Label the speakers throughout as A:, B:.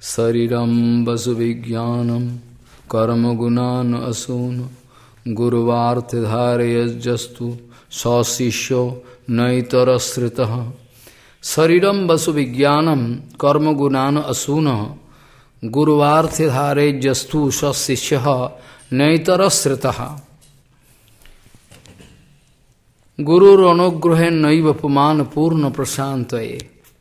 A: Sariram vasuvijnanam karma gunan asuna Guruvarthe dharayajjastu sasishyo naitarasritaha. Sariram vasuvijnanam karma gunan asuna Guruvarthe dharayajjastu sasishyo naitarasritaha. Guru anugrahen naiva pumana purna prasantaye.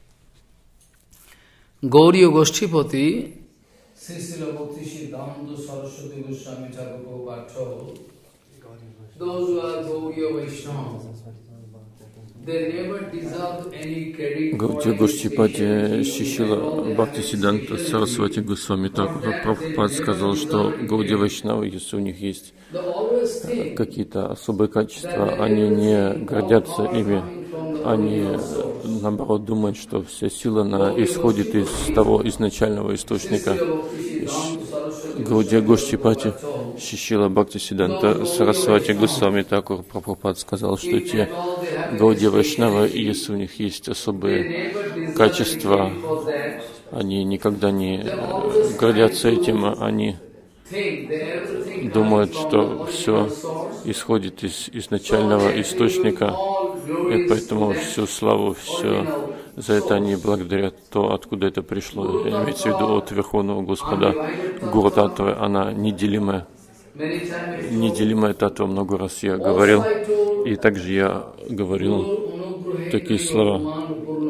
A: Gauriya Goshtipati, Srila Bhakti Siddhanta Saraswati Goswami Thakur Prabhupada told, those who are Gauriya Vaishnavas, they never deserve any credit.
B: Гаудия Гошчипати Шишила Бхактисиддханта Сарасвати Госвами Тхакур Прабхупад сказал, что Гаудия Вайшнавы, если у них есть какие-то особые качества, они не гордятся ими, они наоборот думают, что вся сила исходит из того изначального источника. Гаудия Гошчипати Шишила Бхактисиддханта Сарасвати Госвами Тхакур Прабхупад сказал, что те Гаудия Вайшнавы, если у них есть особые качества, они никогда не гордятся этим, они думают, что все исходит из изначального источника, и поэтому всю славу, все за это они благодарят то, откуда это пришло. Имеется в виду от Верховного Господа. Гуру Татвы, она неделимая. Неделимая татва, много раз я говорил, и также я говорил такие слова.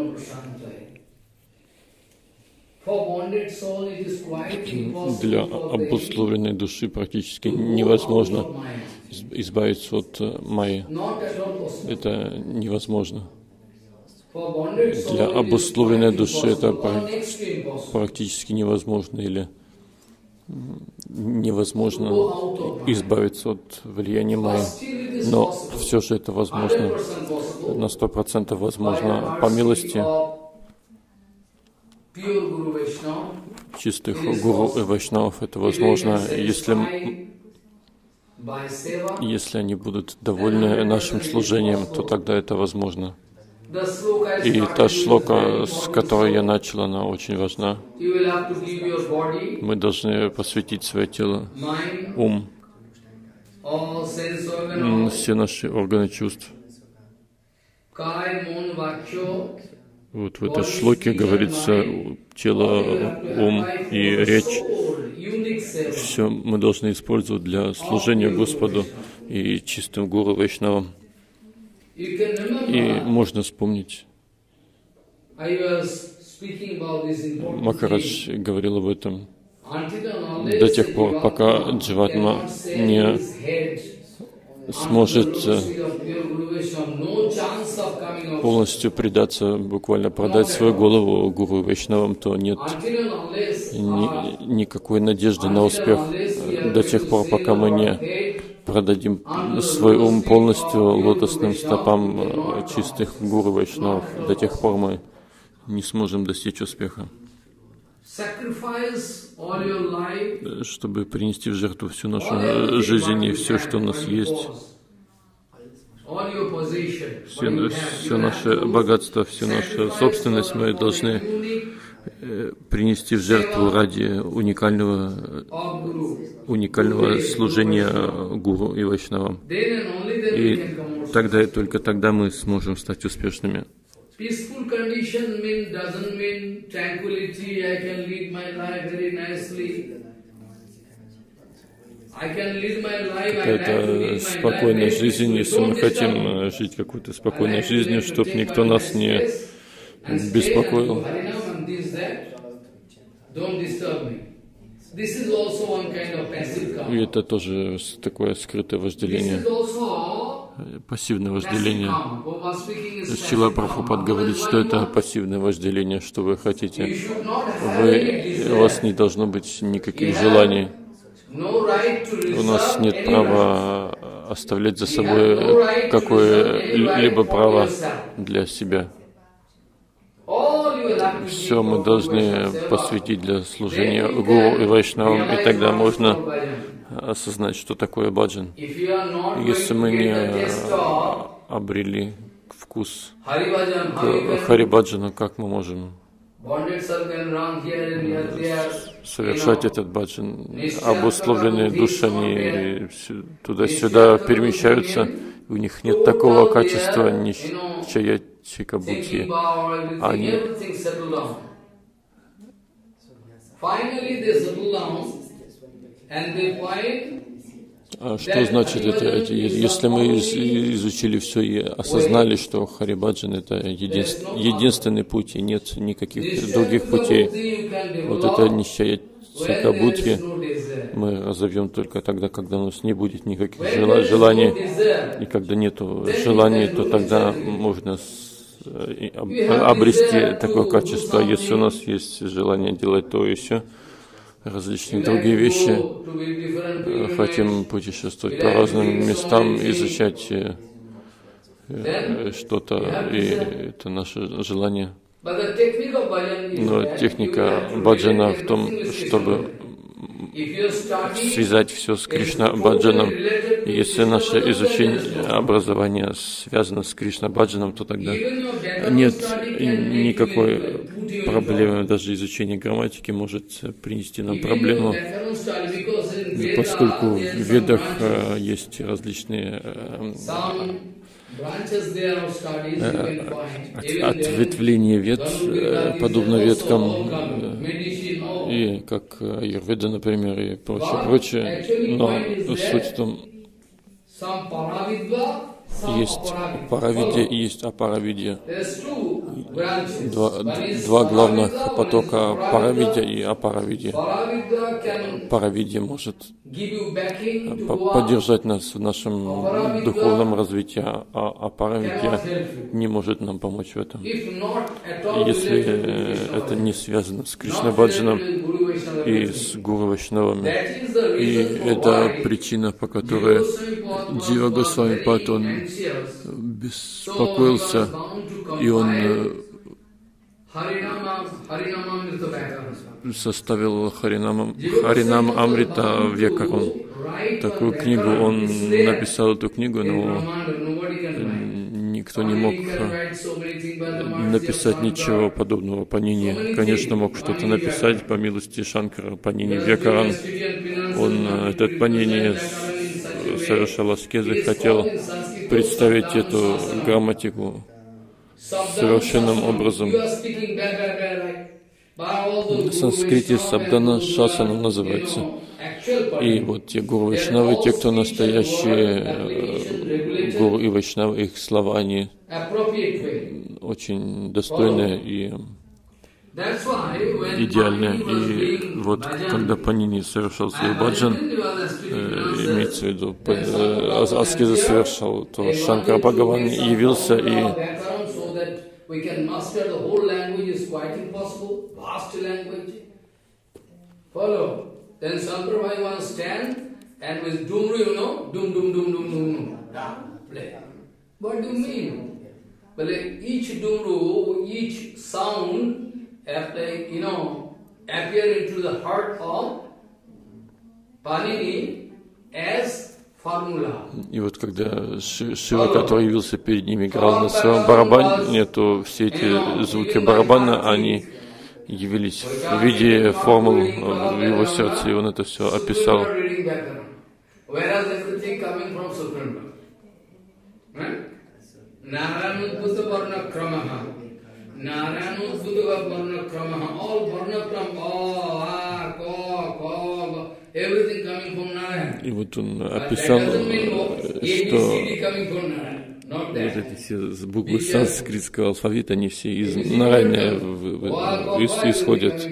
B: Для обусловленной души практически невозможно избавиться от майи. Это невозможно. Для обусловленной души это практически невозможно или невозможно избавиться от влияния майи. Но все же это возможно, на 100% возможно по милости чистых гуру и вайшнавов. Это возможно, если они будут довольны нашим служением, то тогда это возможно. И та шлока, с которой я начал, она очень важна. Мы должны посвятить свое тело, ум, все наши органы чувств. Вот в этой шлоке говорится тело, ум и речь. Все мы должны использовать для служения Господу и чистым гуру вайшнавам. И можно вспомнить, Махарадж говорил об этом, до тех пор, пока Дживатма не сможет полностью предаться, буквально продать свою голову гуру и вайшнавам, то нет никакой надежды на успех. До тех пор, пока мы не продадим свой ум полностью лотосным стопам чистых гуру вайшнавов, до тех пор мы не сможем достичь успеха. Чтобы принести в жертву всю нашу жизнь и все, что у нас есть, все наше богатство, всю нашу собственность мы должны принести в жертву ради уникального служения гуру и вайшнавам. И тогда и только тогда мы сможем стать успешными.
A: Peaceful condition doesn't mean tranquility. I can lead my life very nicely.
B: Это спокойная жизнь, если мы хотим жить какой-то спокойной жизнью, чтобы никто нас не беспокоил. И это тоже такое скрытое вожделение, пассивное вожделение. Шрила Прабхупад говорит, что это пассивное вожделение, что вы хотите. У вас не должно быть никаких желаний. У нас нет права оставлять за собой какое-либо право для себя. Все мы должны посвятить для служения гуру и вайшнавам, и тогда можно осознать, что такое баджан. Если мы не обрели вкус к хари-баджану, как мы можем совершать этот баджан. Обусловленные души, они туда-сюда перемещаются, у них нет такого качества нищая чикабути. Они что значит это? Если мы изучили все и осознали, что Харибаджан это единственный путь, и нет никаких других путей, вот это нищая чикабути мы разовьем только тогда, когда у нас не будет никаких желаний, и когда нет желаний, то тогда можно обрести такое качество. Если у нас есть желание делать то и все, различные другие вещи, хотим путешествовать по разным местам, изучать что-то, и это наше желание. Но техника баджана в том, чтобы связать все с Кришна баджаном. И если наше изучение образования связано с Кришна баджаном, то тогда нет никакой проблемы. Даже изучение грамматики может принести нам проблему, поскольку в Ведах есть различные ответвления вед, подобно веткам, и как аюрведа, например, и прочее. Но суть в том, есть паравидья и есть апаравидья. Два главных потока — паравидья и апаравидья. Паравидья может поддержать нас в нашем духовном развитии, а апаравидья не может нам помочь в этом. Если это не связано с Кришна-баджаном и с Гуру Вайшнавами, и это причина, по которой Джива Госвами Пад, он беспокоился, и он составил Харинам Амрита Векарун. Такую книгу, он написал эту книгу, но никто не мог написать ничего подобного Панини. Конечно, мог что-то написать по милости Шанкара. Панини Векаран, он, этот Панини, совершал аскезы, хотел представить эту грамматику совершенным образом. В санскрите Сабдана Шасана называется. И вот те гуру Вайшнавы, те, кто настоящие гуру и Вайшнавы, их слова, они очень достойные и идеальные. И вот когда Панини совершал свой баджан, имеется в виду, аскезы совершал, то Шанкара Бхагаван явился, и we can master the whole language is quite impossible, vast language. Follow. Then Shankar Bhagavan stand and with Dumru, you know, dum dum dum dum dum dum, play. What do you mean? But like each Dumru, each sound, you know, appear into the heart of Panini as. И вот когда Шива, который явился перед ними, играл на своем барабане, то все эти звуки барабана, они явились в виде формул в его сердце, и он это все описал. И вот он описал, что вот эти все буквы санскритского алфавита, они все из Нарайана исходят.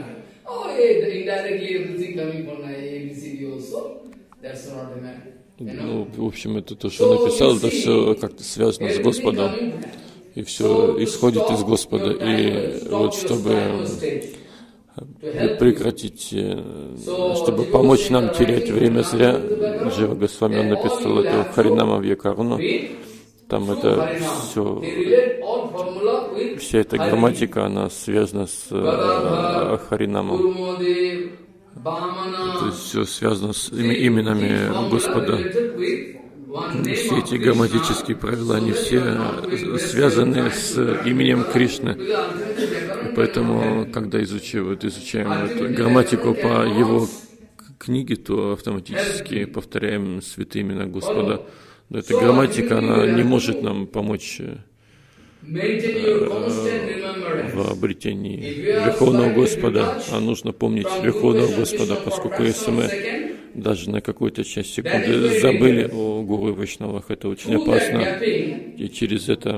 B: Ну, в общем, это то, что он написал, это все как-то связано с Господом, и все исходит из Господа. И вот чтобы прекратить, чтобы помочь нам терять время зря, Джива Госвами, он написал это Харинама Вьякаруну. Там это все, вся эта грамматика, она связана с Харинамом. То есть все связано с именами Господа. Все эти грамматические правила, они все связаны с именем Кришны. поэтому, когда изучаем эту грамматику по его книге, то автоматически повторяем святые имена Господа. Но эта грамматика, она не может нам помочь в обретении Верховного Господа, а нужно помнить Верховного Господа, поскольку если мы даже на какую-то часть секунды забыли о Гуру и Вайшнавах, это очень опасно. И через это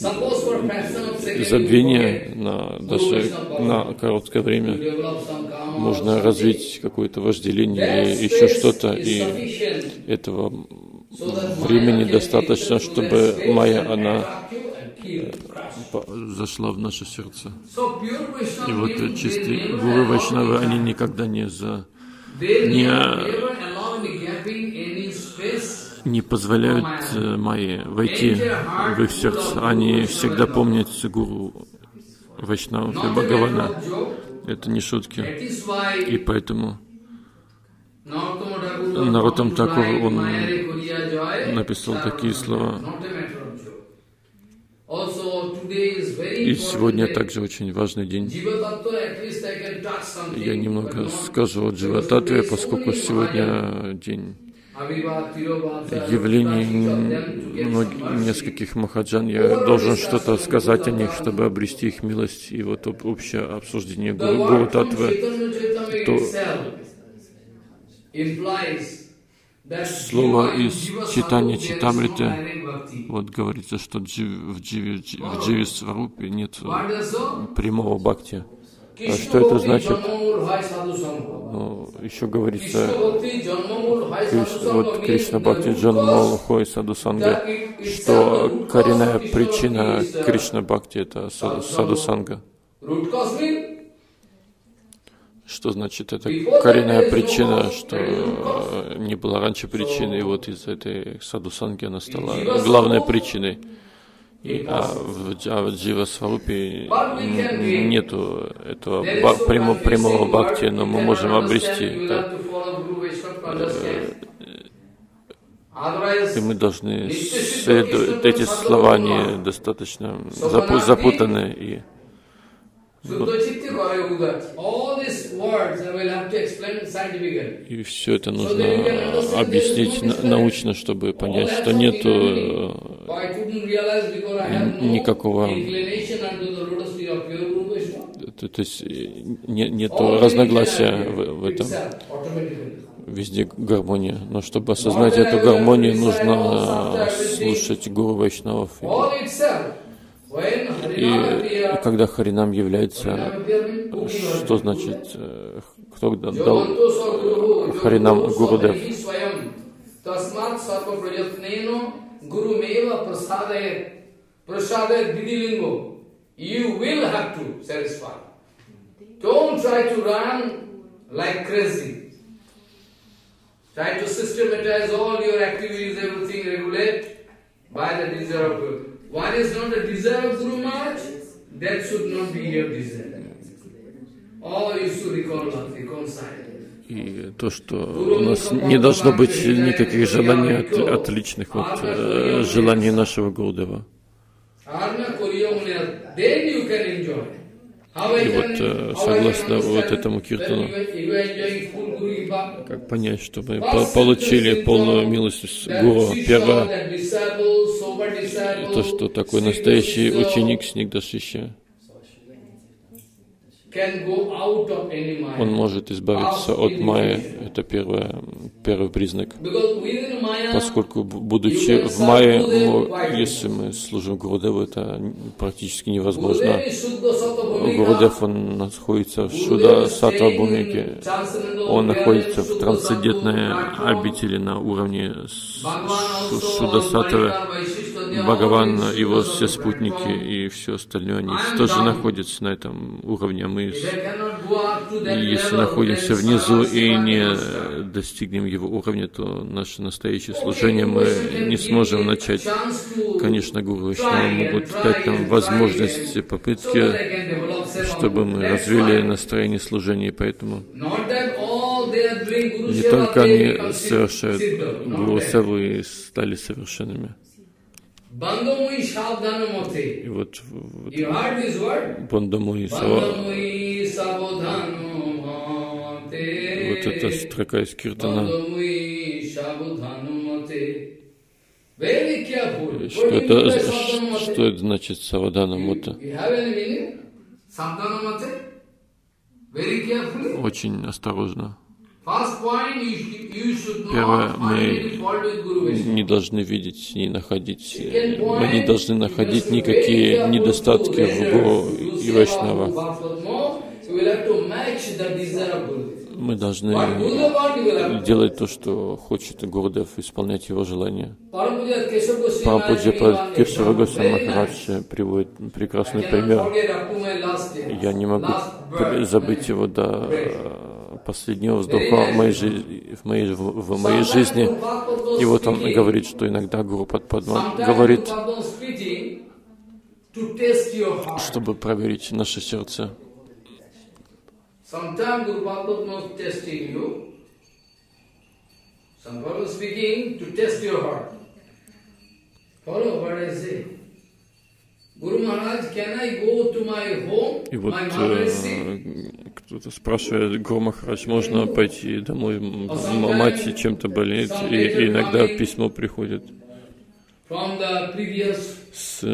B: забвение, даже на короткое время, можно развить какое-то вожделение и еще что-то, и этого времени достаточно, чтобы майя, она зашла в наше сердце. И вот чистые Гуру Вайшнавы, они никогда не позволяют майе войти в их сердце. Они всегда помнят Гуру Вайшнавов и Бхагавана. Это не шутки. И поэтому Нароттам Такур, он написал такие слова. И сегодня также очень важный день. Я немного скажу о Джива-татве, поскольку сегодня день явлений нескольких махаджан. Я должен что-то сказать о них, чтобы обрести их милость. И вот общее обсуждение Гуру-татвы, то слово из читания Читамриты, вот говорится, что в Дживе Сварупе нет прямого бхакти. А что это значит? Ну, еще говорится, вот Кришна Бхакти Джанмол Хой Садусанга, что коренная причина Кришна Бхакти — это Садусанга. Что значит это коренная причина, что не была раньше причиной, и вот из этой садусанги она стала главной причиной. В Джива Сварупе нету этого прямого бхакти, но мы можем обрести это. И мы должны следовать. Эти слова не достаточно запутаны и и все это нужно объяснить научно, чтобы понять, что нету никакого, то есть нету разногласия в этом. Везде гармония. Но чтобы осознать эту гармонию, нужно слушать Гуру Вайшнавов. И когда Харинам является, что значит, кто дал Харинам? Гурудев.
A: Try to systematize all your activities, everything, regulate by the desire of Guru. One is not the desire of Guru Maharaj, that should not be your desire. All you should reconcile.
B: И то, что у нас не должно быть никаких желаний отличных от желаний нашего Гурудева. И вот согласно вот этому киртану, как понять, что мы получили полную милость Гуру. Первое, то, что такой настоящий ученик Снигдха-Шишья, он может избавиться от майи. Это первый признак. Поскольку, будучи в майе, если мы служим Гурудеву, это практически невозможно. Гурудев, он находится в Шуда-саттва Бхумике. Он находится в трансцендентной обители на уровне Шуда-саттвы. Бхагаван, его все спутники и все остальное, они тоже находятся на этом уровне. Мы, если находимся внизу и не достигнем его уровня, то наше настоящее служение мы не сможем начать. Конечно, Гуру Вайшнавы могут дать нам возможность, попытки, чтобы мы развили настроение служения, поэтому не только они совершают Гуру Севу и стали совершенными, И вот Бандамуи вот эта строка из Киртана. Что это значит Савадана Мута? Очень осторожно. Первое, мы не должны видеть, не находить, мы не должны находить никакие недостатки в Гуру и Вайшнава. Мы должны делать то, что хочет Гурудев, исполнять его желания. Парампуджа Кешава Госвами Махарадж приводит прекрасный пример. Я не могу забыть его до последнего вздоха в моей жизни. И вот он говорит, что иногда Гуру Падма говорит, чтобы проверить наше сердце.
A: Sometimes Guru Padma is testing you. Some Guru speaking to test your heart. Follow what I say. Guru Maharaj, can I go to my home?
B: И вот кто-то спрашивает, Гуру Махарадж, можно пойти домой? Мать чем-то болеет, и иногда письмо приходит с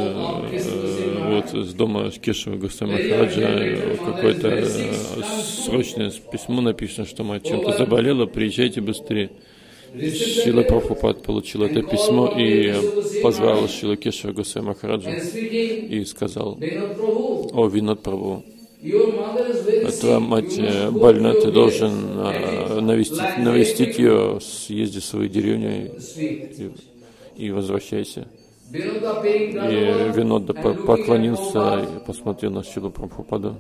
B: дома Кешава Госвами Махараджа, какое-то срочное письмо написано, что мать чем-то заболела, приезжайте быстрее. Шрила Прабхупад получил это письмо и позвал Шрила Кешава Госвами Махараджа и сказал: «О, Винод Прабху, твоя мать больна, ты должен навестить ее, съезди в свою деревню и возвращайся». И Винода поклонился и посмотрел на Шрилу Прабхупаду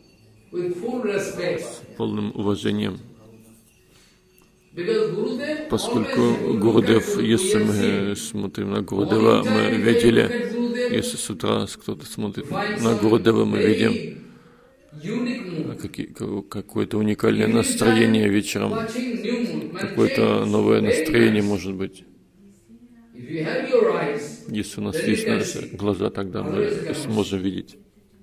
B: с полным уважением. Поскольку Гурудев, если мы смотрим на Гурудева, мы видели, если с утра кто-то смотрит на Гурудева, мы видим какое-то уникальное настроение вечером, какое-то новое настроение может быть. Если у нас есть наши глаза, тогда мы сможем видеть.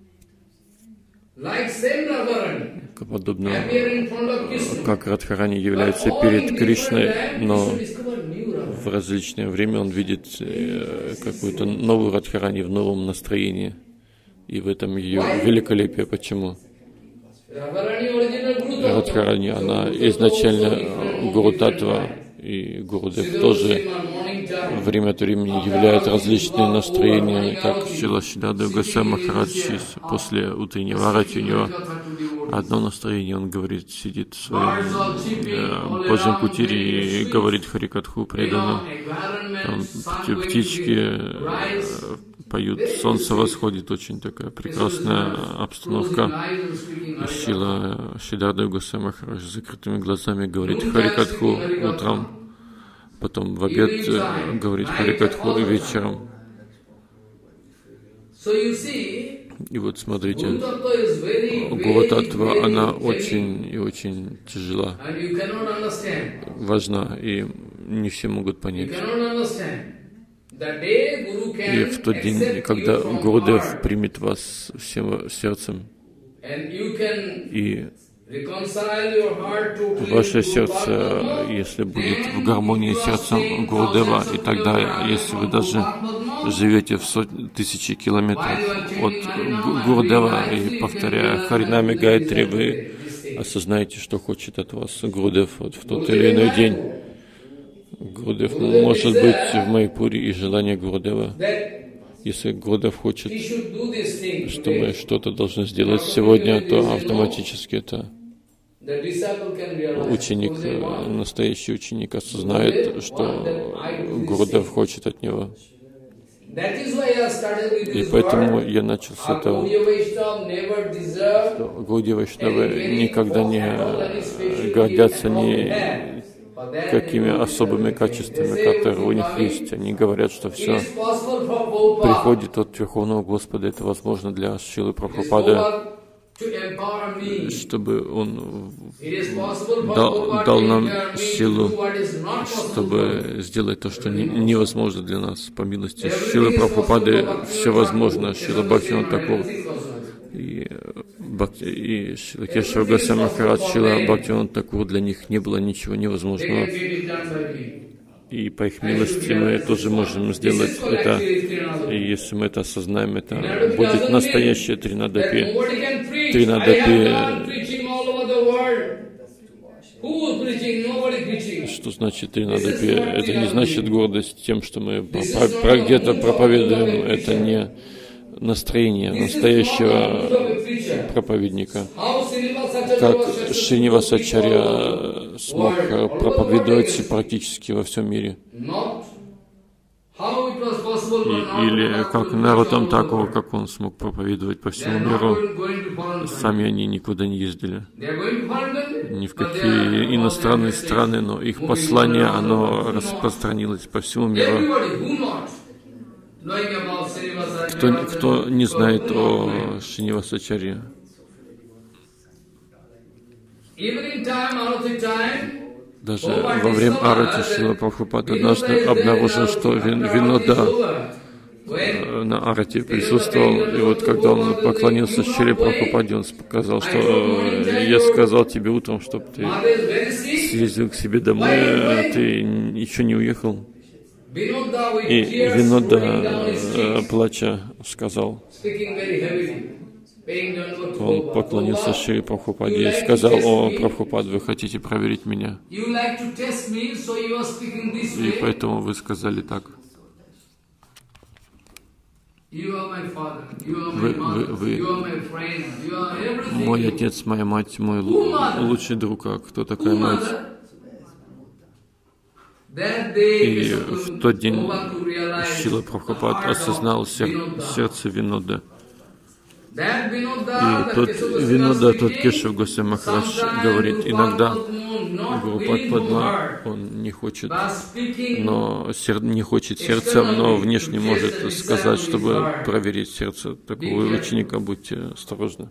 B: Подобно как Радхарани является перед Кришной, но в различное время он видит какую-то новую Радхарани в новом настроении. И в этом ее великолепие. Почему? Радхарани, она изначально Гуру Татва, и Гурудев тоже время от времени являет различные настроения, как Шрила Шридхар Госвами Махарадж после утреннего арати. У него одно настроение, он говорит, сидит в своем Божьем кутире и говорит Харикатху преданно. Там птички поют, солнце восходит, очень такая прекрасная обстановка. И Шрила Шридхар Госвами Махарадж с закрытыми глазами говорит Харикатху утром, потом в обед говорит Харикатху вечером. И вот смотрите, Гуру Таттва, она очень и очень тяжела, важна, и не все могут понять. И в тот день, когда Гурудев примет вас всем сердцем, и ваше сердце, если будет в гармонии с сердцем Гурудева, и тогда, если вы даже живете в тысячи километров от Гурудева и повторяя Харинами Гайатри, вы осознаете, что хочет от вас Гурудев вот в тот или иной день. Гурудев может быть в Майпуре, и желание Гурудева, если Гурудев хочет, что мы что-то должны сделать сегодня, то автоматически это ученик, настоящий ученик осознает, что Гурудев хочет от него. И поэтому я начал с этого, что Гауди Вайшнавы никогда не гордятся никакими особыми качествами, которые у них есть. Они говорят, что все приходит от Верховного Господа. Это возможно для Шрилы Прабхупады. чтобы Он дал нам силу, чтобы сделать то, что невозможно для нас, по милости Шрилы Прабхупады все возможно. Шрила Бхактивинода Тхакур и Шрила Кешава Госвами Махарадж, Шрила Бхактивинода Тхакур, для них не было ничего невозможного. И по их милости мы тоже можем сделать это. И если мы это осознаем, это будет настоящее Тринадапи. Что значит Тринадапи? Это не значит гордость тем, что мы где-то проповедуем. Это не настроение настоящего проповедника. Как Шринивасачарья смог проповедовать практически во всем мире. Или как Нароттам Thakур, как он смог проповедовать по всему миру. Сами они никуда не ездили, ни в какие иностранные страны, но их послание, оно распространилось по всему миру. Кто не знает о Шринивасачарье? Даже во время арати Шрила Прабхупада однажды обнаружил, что Винода на арати присутствовал, и вот когда он поклонился Шриле Прабхупаде, он сказал, что я сказал тебе утром, чтобы ты съездил к себе домой, а ты еще не уехал. И Винода, плача, сказал, он поклонился Шриле Прабхупаде и сказал: «О, Прабхупад, вы хотите проверить меня, и поэтому вы сказали так. Вы мой отец, моя мать, мой лучший друг». А кто такая мать? И в тот день Шрила Прабхупад осознал сердце Виноды. И тот Винода, тот Кешав Госвами Махарадж говорит, иногда Гурупад Падма, он не хочет сердцем, но внешне может сказать, чтобы проверить сердце такого ученика. Будьте осторожны.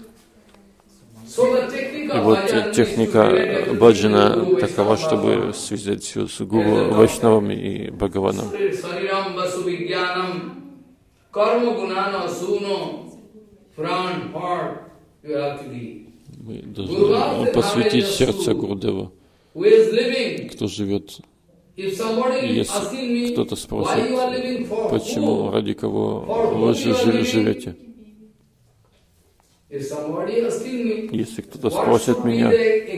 B: И вот техника баджана такова, чтобы связать все с Гуру, Вайшнавами и Бхагаваном. Мы должны посвятить сердце Гурудеву. Кто живет? Если кто-то спросит, почему, ради кого вы живете? Если кто-то спросит меня,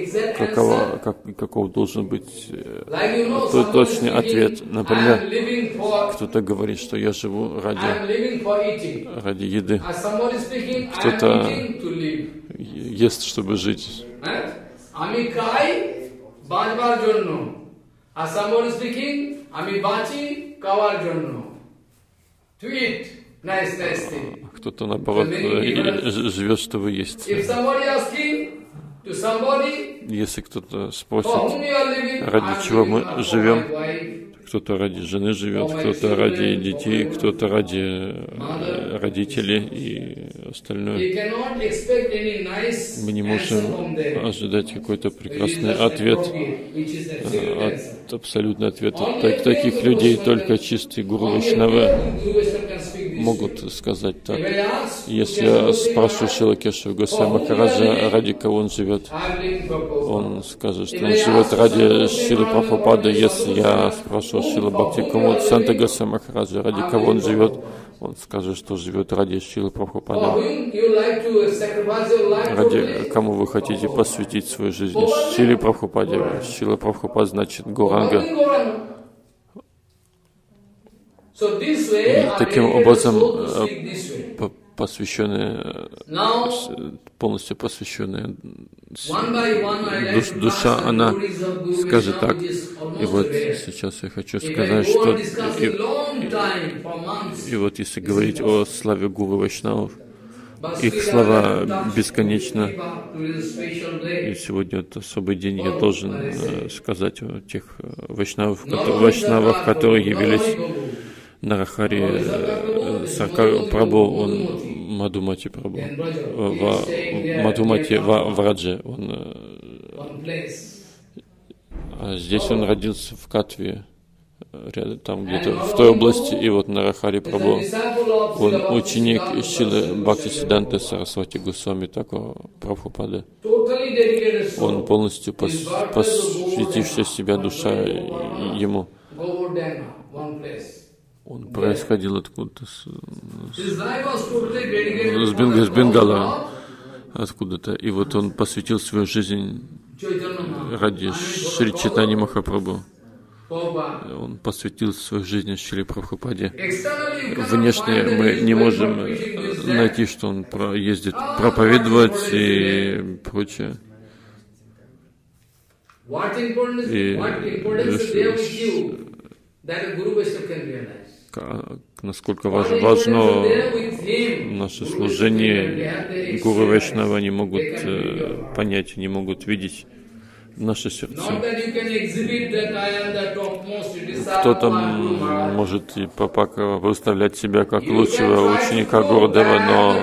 B: каков должен быть точный ответ, например, кто-то говорит, что я живу ради еды, кто-то ест, чтобы жить. Кто-то, наоборот, живет, чтобы есть. Если кто-то спросит, ради чего мы живем, кто-то ради жены живет, кто-то ради детей, кто-то ради родителей и остальное. Мы не можем ожидать какой-то прекрасный ответ, абсолютный ответ от таких людей. Только чистые гуру Вайшнавы могут сказать так. Если я спрашиваю Шрила Кешава Госвами Махараджа, ради кого он живет, он скажет, что он живет ради Шрилы Прабхупады. Если я спрашиваю Шрила Бхактикамуд Санта Госвами Махараджа, ради кого он живет, он скажет, что живет ради Шрилы Прабхупады. Ради кому вы хотите посвятить свою жизнь? Шриле Прабхупаде. Шрила Прабхупад значит Гуранга. И таким образом, полностью посвященная душа, она скажет так. И вот сейчас я хочу сказать, что и вот если говорить о славе Гуру Вайшнавов, их слава бесконечна. И сегодня это особый день, я должен сказать о тех вайшнавах, которые явились Нарахари Саркар Прабху. Он Мадхумати Прабху, Мадхумати Врадже. Здесь он родился в Катве, рядом, там где-то в той области, и вот Нарахари Прабху, он ученик Шрилы Бхактисиддханты Сарасвати Госвами Такура Прабхупады. Он полностью посвятившая себя душа ему. Он происходил откуда-то с Бенгала, откуда-то, и вот он посвятил свою жизнь ради Шри Чайтаньи Махапрабху. Он посвятил свою жизнь Шри Прабхупаде. Внешне мы не можем найти, что он ездит проповедовать и прочее. И насколько важно наше служение, Гуру Вайшнава не могут понять, не могут видеть наше сердце. Кто-то может и выставлять себя как лучшего ученика Гурудева, но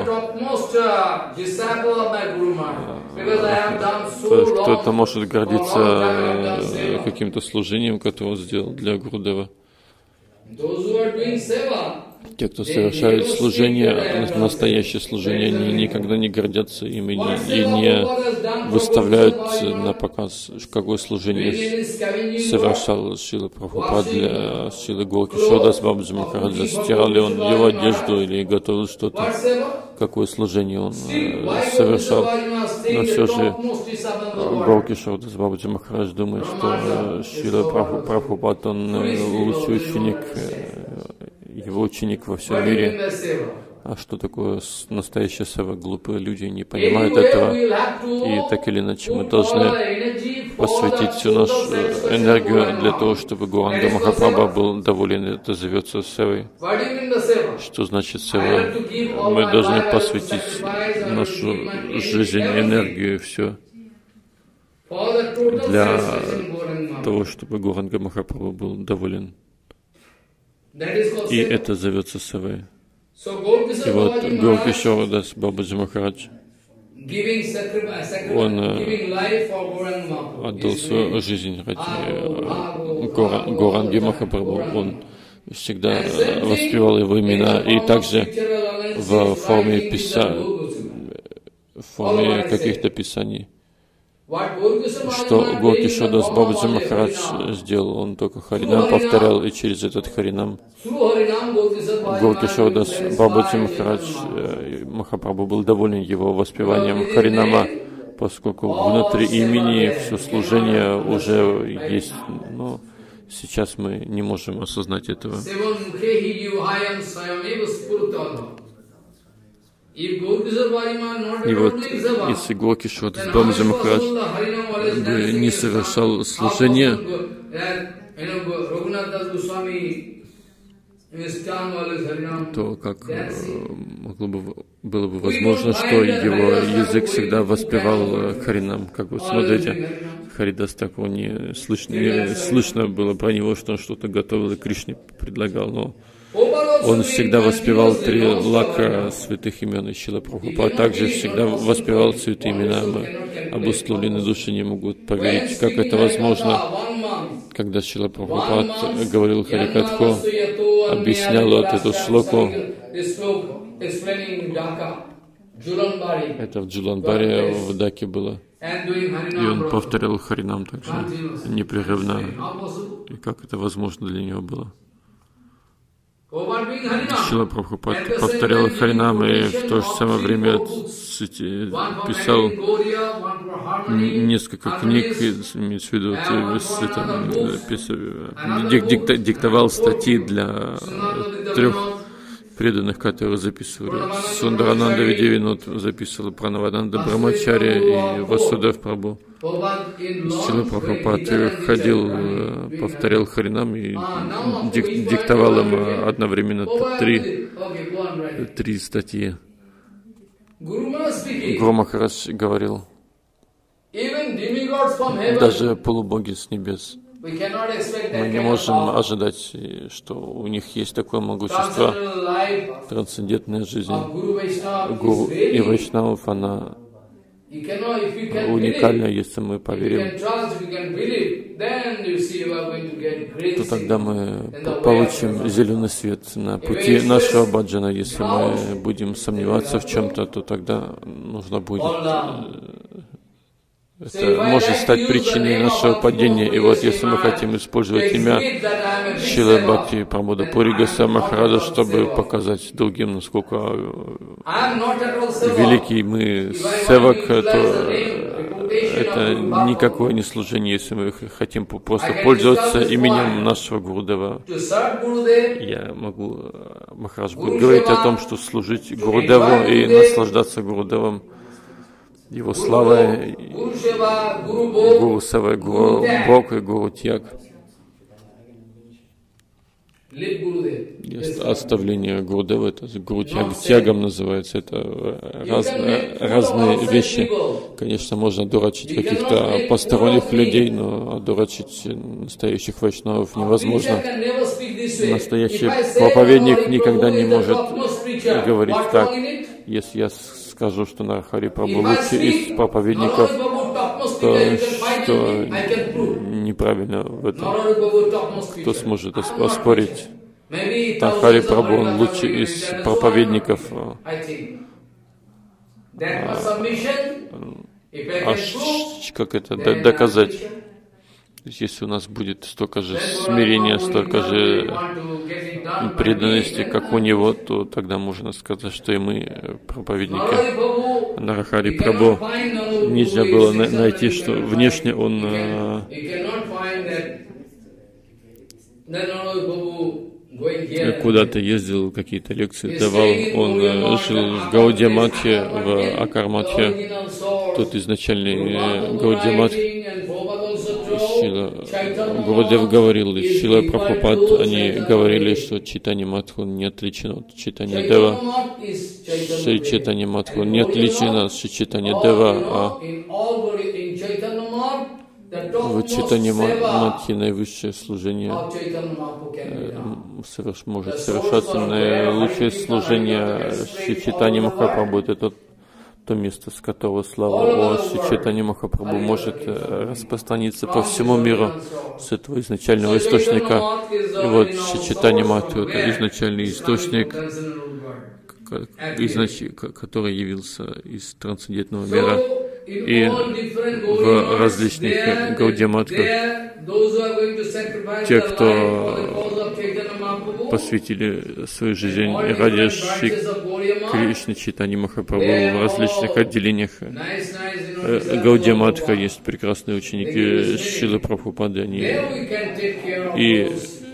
B: кто-то может гордиться каким-то служением, которое он сделал для Гурудева. Те, кто совершает служение, настоящее служение, они никогда не гордятся им и не выставляют на показ, какое служение совершал Шрила Прабхупада для Шрилы Гауракишора Бабаджи Махараджа. Стирал ли он его одежду или готовил что-то, какое служение он совершал. Но все же Гауракишора Бабаджи Махарадж думает, что Шрила Прабхупада, он лучший ученик, его ученик во всем мире. А что такое настоящая сева? Глупые люди не понимают этого. И так или иначе мы должны посвятить всю нашу энергию для того, чтобы Гауранга Махапрабха был доволен. Это зовется севой. Что значит сева? Мы должны посвятить нашу жизнь, энергию, все для того, чтобы Гауранга Махапрабха был доволен. И это зовется севой. И вот Гауракишора Дас Бабаджи Махарадж, он отдал свою жизнь ради Гауранги Махапрабху. Он всегда воспевал его имена, и также в форме каких-то писаний. Что Гауракишора Дас Бабаджи Махарадж сделал, он только Харинам повторял, и через этот Харинам Гауракишора Дас Бабаджи Махапрабху был доволен его воспеванием Харинама, поскольку внутри имени все служение уже есть, но сейчас мы не можем осознать этого. И вот, если Гауракишора Дас Бабаджи Махарадж бы не совершал служение, то как было бы возможно, что его язык всегда воспевал Харинам. Как вот смотрите, Харидас Такур не слышно было про него, что он что-то готовил и Кришне предлагал, но он всегда воспевал 3 лака святых имен, и Шрила Прабхупада также всегда воспевал святые имена. Обусловленные души не могут поверить, как это возможно. Когда Шрила Прабхупада говорил Харикатху, объяснял вот эту шлоку, это в Джуланбаре, в Даке было, и он повторял Харинам также непрерывно. И как это возможно для него было? Шрила Прабхупада повторял Харинам, и в то же самое время писал несколько книг, имеется в виду, диктовал статьи для 3 преданных, которые записывали. Сундарананда Видевинод записывал Пранавананда Брамачарья и Васудев Прабху. Шрила Прабхупада ходил, повторял Харинам и диктовал им одновременно 3 статьи. Гуру Махарадж говорил, даже полубоги с небес Мы не можем ожидать, что у них есть такое могущество. Трансцендентная жизнь Гуру и Вайшнавов, она уникальна. Если мы поверим, то тогда мы получим зеленый свет на пути нашего баджана. Если мы будем сомневаться в чем-то, то тогда нужно будет... Это может стать причиной нашего падения. И вот если мы хотим использовать имя Шрилы Бхакти Прамода Пури Госвами Махараджа, чтобы показать другим, насколько великий мы севак, то это никакое не служение, если мы хотим просто пользоваться именем нашего Гурудева. Я могу, Махарадж будет говорить о том, что служить Гурудеву и наслаждаться Гурудевом, его славой, Гуру Севой, Гуру Бог и Гуру Тьяг. Оставление Гурудева, это Гуру Тьягом называется, это разные вещи. Конечно, можно одурачить каких-то посторонних людей, но одурачить настоящих вайшнавов невозможно. Настоящий проповедник никогда не может говорить так. Если я скажу, что Нарахари Прабху лучший из проповедников, то что неправильно в этом? Кто сможет оспорить? Нарахари Прабху, он лучший из проповедников. Как это доказать? Если у нас будет столько же смирения, столько же преданности, как у него, то тогда можно сказать, что и мы проповедники. Нарахари Прабху нельзя было найти, что внешне он куда-то ездил, какие-то лекции давал. Он жил в Гаудия Матхе, в Акар-Матхе. Тут изначальный Гаудия Матхе. Гурудев говорил, и Шрила Прабхупад, они говорили, что Чайтанья Матху не отличен от Чайтанья Дева. Шри Чайтанья Матху не отличен от Шри Чайтанья Дева, а в Чайтанья Матхе наивысшее служение может совершаться. Наилучшее служение Шри Чайтанья Махапрабху — это то место, с которого слава о Шри Чайтанья Махапрабху может распространиться по всему миру с этого изначального источника. И вот Шри Чайтанья Матху — это изначальный источник, который явился из трансцендентного мира. И в различных Гаудия Матхах те, кто посвятили свою жизнь ради Шри Кришны Чайтаньи Махапрабху в различных отделениях Гаудия Матха, есть прекрасные ученики Шрилы Прабхупады, они и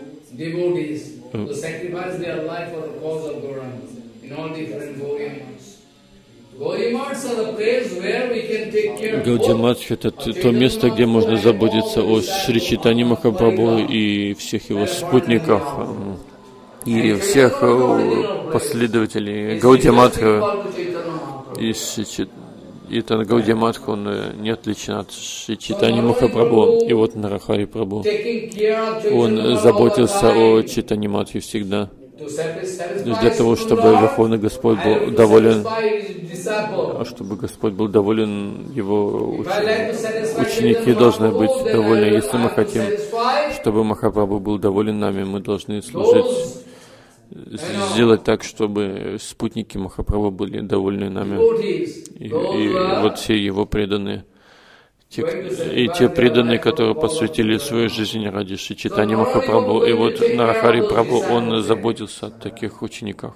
B: Гаудия Матх — это то место, где можно заботиться о Шри Чайтаньи Махапрабху и всех его спутниках, и всех последователей Гаудия Матха. И этот Гаудия Матх, он не отличен от Шри Чайтаньи Махапрабху. И вот Нарахари Прабху, он заботился о Чайтаньи Матхе всегда, для того, чтобы Верховный Господь был доволен, чтобы Господь был доволен, его ученики должны быть довольны. Если мы хотим, чтобы Махапрабху был доволен нами, мы должны служить, сделать так, чтобы спутники Махапрабху были довольны нами. И вот все его преданные. И те преданные, которые посвятили свою жизнь ради Шри Чайтаньи Махапрабху. И вот Нарахари Прабху, он заботился о таких учениках,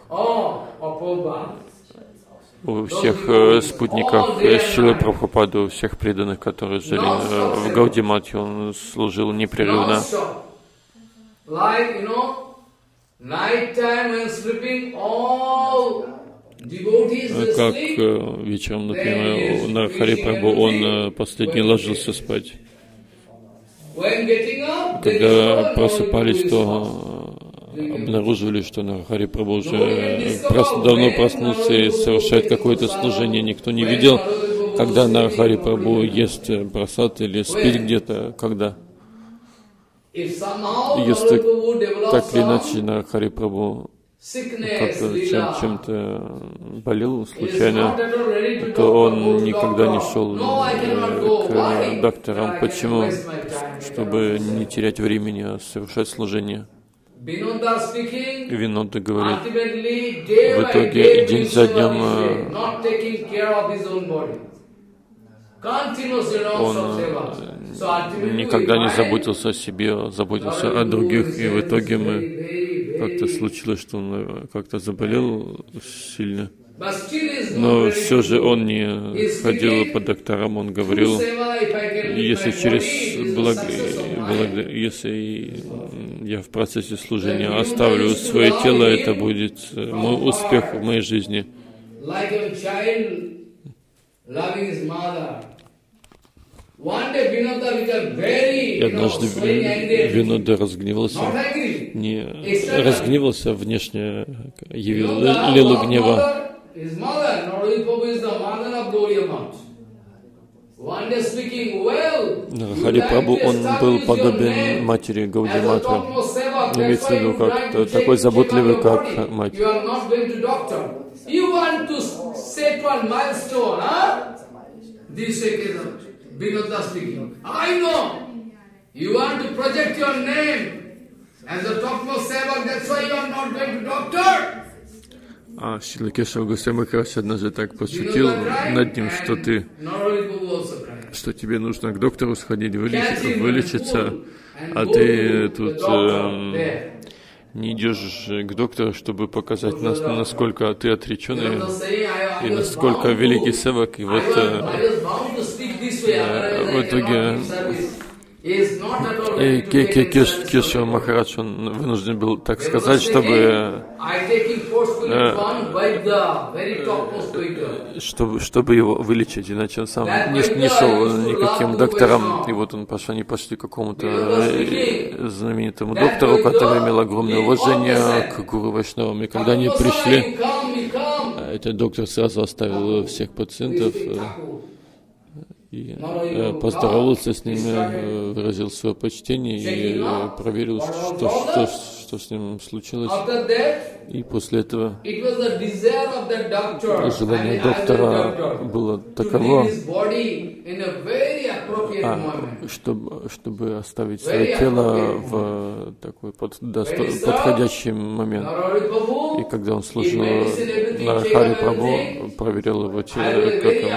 B: у всех спутниках Шрилы Прабхупады, у всех преданных, которые жили в Гаудия Матхе, он служил непрерывно. Как вечером, например, у Нарахари Прабху, он последний ложился спать. Когда просыпались, то обнаруживали, что Нарахари Прабху уже давно проснулся и совершает какое-то служение. Никто не видел, когда Нарахари Прабху ест прасад или спит где-то, когда. Если так или иначе Нарахари Прабху как-то чем-то болел случайно, то он никогда не шел к докторам. Почему? Чтобы не терять времени, а совершать служение. Винода говорит, в итоге день за днем он никогда не заботился о себе, заботился о других, и в итоге как-то случилось, что он как-то заболел сильно. Но все же он не ходил по докторам, он говорил, если если я в процессе служения оставлю свое тело, это будет мой успех в моей жизни. И однажды Винода разгневался, не разгневался, внешне явил лилу гнева. Нарахари Прабху, он был подобен матери Гауди Матхи. Имеется в виду, как такой заботливый, как мать.
A: Vinoda speaking. I know you want to project your name as a topmost sevak, that's why you are not going to doctor.
B: А Шрила Кешава Госвами Махарадж однажды так пошутил над ним, что тебе нужно к доктору сходить, вылечиться, а ты тут не идешь к доктору, чтобы показать, насколько ты отреченный и насколько великий севак. И вот в итоге Кешава Махарадж, он вынужден был так сказать, чтобы его вылечить, иначе он сам не шел никаким докторам. И вот они пошли к какому-то знаменитому доктору, который имел огромное уважение к гуру Вайшнавам. И когда они пришли, этот доктор сразу оставил всех пациентов и поздоровался с ними, выразил свое почтение и проверил, что с ним случилось. И после этого желание доктора было таково, чтобы оставить свое тело в такой подходящий момент. И когда он служил Нарахари Прабху, проверял его тело,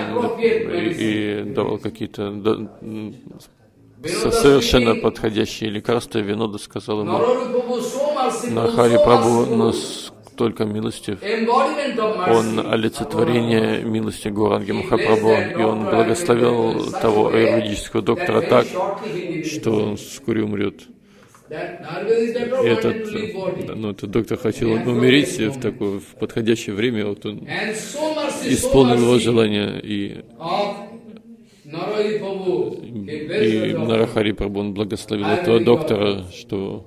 B: и давал какие-то совершенно подходящие лекарства. Винода сказал ему: Нарахари Прабху настолько милостив, он олицетворение милости Гауранги Махапрабху, и он благословил того аюрведического доктора так, что он вскоре умрет. И этот доктор хотел умереть в подходящее время, вот он исполнил его желание, и Нарахари Прабху, он благословил этого доктора, что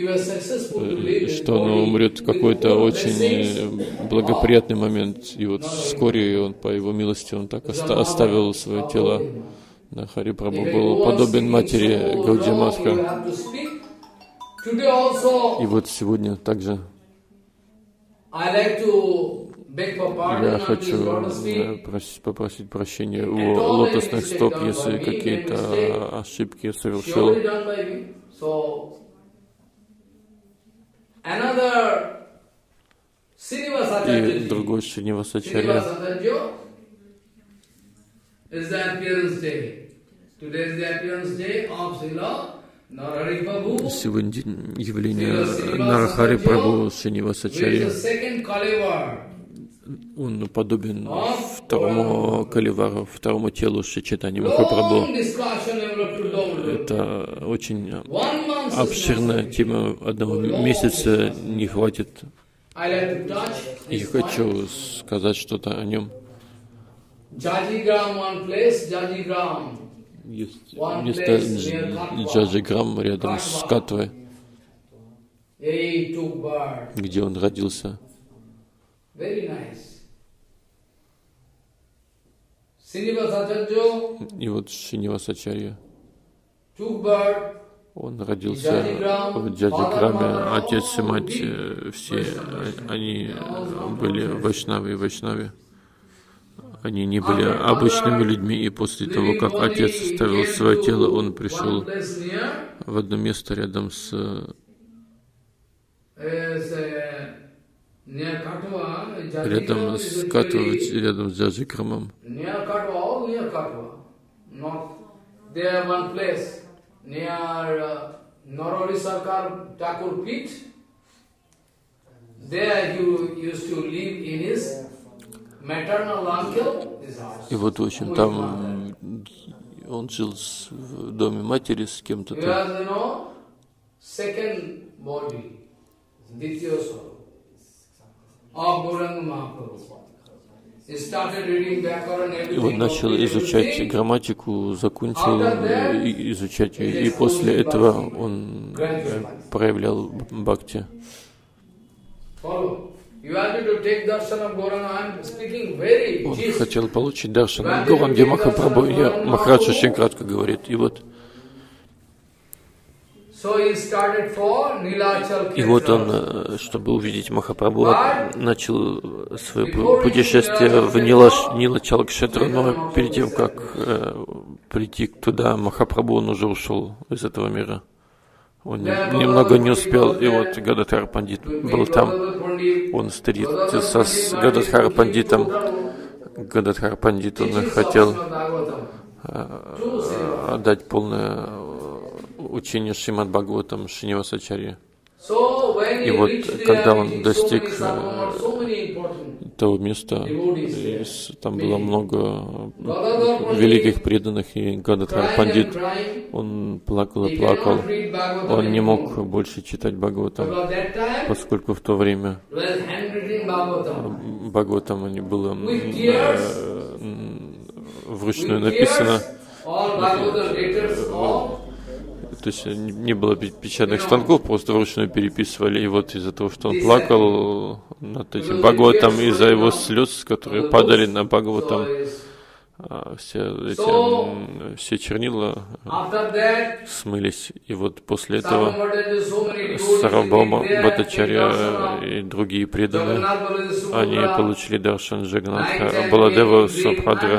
B: он умрет в какой-то очень благоприятный момент. И вот вскоре он, по его милости, он так оставил свое тело. Нарахари Прабху был подобен матери Гауди Матха. И вот сегодня также я хочу попросить прощения у лотосных стоп, если какие-то ошибки совершил. И другой Шринивасачарья. Сегодня день явления Нарахари Прабху Шринивасачарьи. Он подобен второму Каливару, второму телу Шри Чайтаньи Махапрабху. Это очень обширная тема, одного месяца не хватит. Я хочу сказать что-то о нем. Есть место Джаджиграм рядом с Катвой, где он родился. И вот Шринивасачарья Он родился в Джаджиграме, отец и мать, все они были вайшнави. Они не были обычными людьми, и после того, как отец оставил свое тело, он пришел в одно место рядом с Катвой, рядом с Джаджиграмом.
A: Naroli Sarkar Thakur pit. There he used to live in his maternal uncle.
B: И вот, в общем, там он жил в доме матери с кем-то там.
A: Second body, Ditya Swarup of Gauranga Mahaprabhu.
B: И он начал изучать грамматику, закончил изучать ее, и после этого он проявлял бхакти.
A: Он
B: хотел получить даршан Гауранги Махапрабху, Махарадж очень кратко говорит, и вот. И вот он, чтобы увидеть Махапрабху, начал свое путешествие в Нилачал-кшетру, но перед тем, как прийти туда, Махапрабху, он уже ушел из этого мира. Он немного не успел, и вот Гададхар Пандит был там. Он встретился с Гададхар Пандитом. Гададхар Пандит, он хотел отдать полное учение Шримад Бхагаватам Шринивасачарьи. И вот, когда он достиг того места, там было много великих преданных, и Гададхар Пандит, он плакал и плакал. Он не мог больше читать Бхагаватам, поскольку в то время Бхагаватам было вручную написано. То есть не было печатных станков, просто вручную переписывали. И вот из-за того, что он плакал над этим Бхагаватам, из-за его слез, которые падали на Бхагаватам, все чернила смылись. И вот после этого Сарвабхаума Бхаттачарья и другие преданные, они получили даршан Джаганнатха Баладева Субхадра.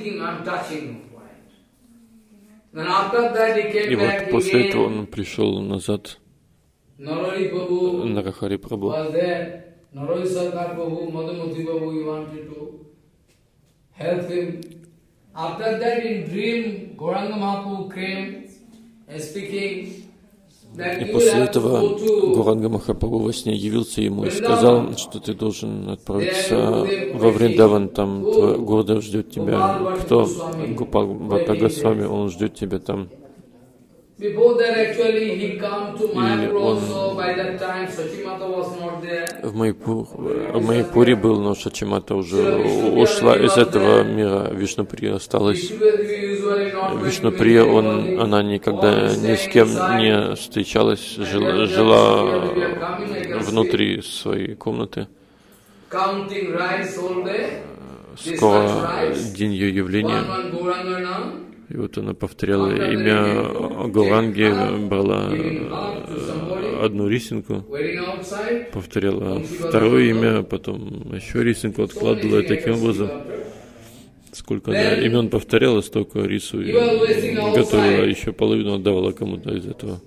B: И вот после этого он пришел назад, Нарахари Прабху. И после этого Гауранга Махапрабху во сне явился ему и сказал, что ты должен отправиться во Вриндаван, там Гурудев ждет тебя. Кто? Гопал Бхатта Госвами, он ждет тебя там. И он в Майяпуре был, но Шачимата уже ушла из этого мира, Вишнуприя осталась. Вишнуприя, она никогда ни с кем не встречалась, жила внутри своей комнаты. Скоро день ее явления. И вот она повторяла имя Гауранги, брала одну рисинку, повторяла второе имя, потом еще рисинку откладывала, и таким образом, сколько она имен повторяла, столько рису и готовила, еще половину отдавала кому-то из этого.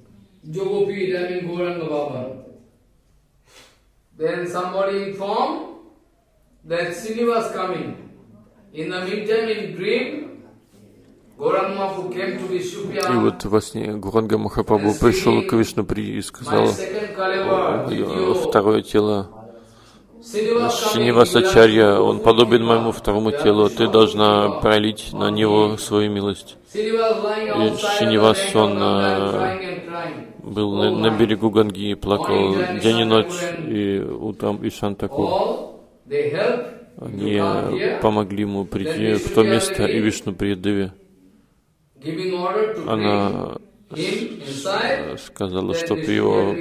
B: И вот во сне Гауранга Махапрабху пришел к Вишнуприи и сказал: второе тело Шринивасачарья, он подобен моему второму телу, ты должна пролить на него свою милость. И Шринивас, он был на берегу Ганги и плакал день и ночь, и утром и Шантаку. Они помогли ему прийти в то место, и Вишнуприя Деви, она сказала, чтобы его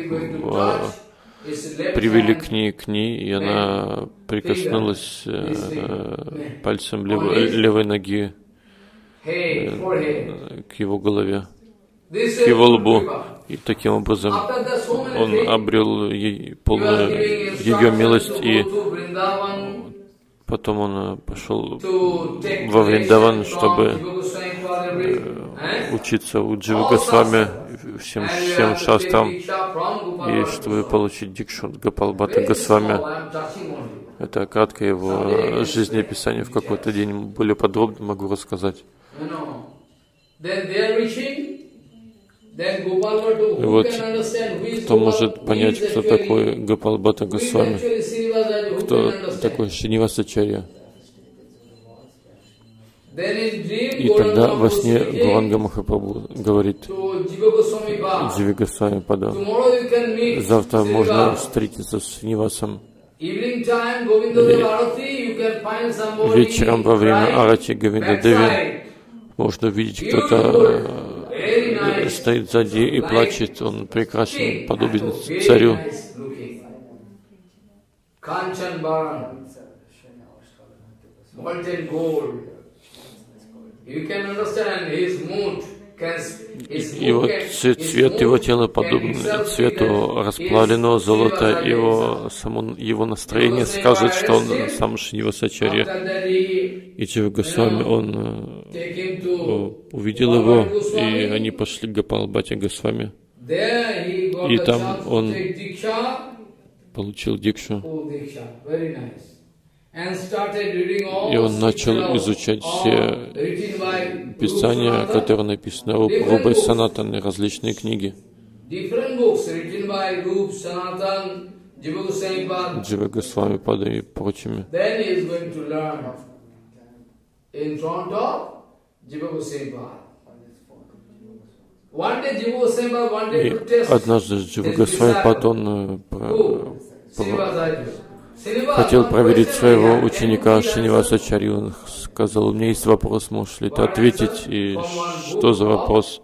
B: привели к ней, и она прикоснулась пальцем левой ноги к его голове, к его лбу. И таким образом он обрел ей полную ее милость, и потом он пошел во Вриндаван, чтобы учиться у Дживы Госвами всем шастрам, и чтобы получить дикшу от Гопал-бхатта Госвами. Это краткое его жизнеописание. В какой-то день более подробно могу рассказать. И вот кто может понять, кто такой Гопал-бхатта Госвами, кто такой Шринивасачарья. И тогда во сне Гуранга Махапрабху говорит Дживе Госвами Пада: завтра можно встретиться с Шринивасом. Вечером во время Арати Говинда Деви можно увидеть, кто-то стоит сзади и плачет. Он прекрасен, подобен царю. И вот цвет его тела подобен цвету расплавленного золота. Его настроение скажет, что он сам Шринивасачарья. И Джива Госвами, он увидел его, и они пошли к Гопал-бхатте Госвами. И там он получил дикшу. И он начал изучать все писания, которые написаны Рупой Санатаной, различные книги. Джива Госвами Пада и прочими. И однажды Джива Госвами Пада, он хотел проверить своего ученика Шринивасачарью. Он сказал: у меня есть вопрос, можешь ли ты ответить? И что за вопрос?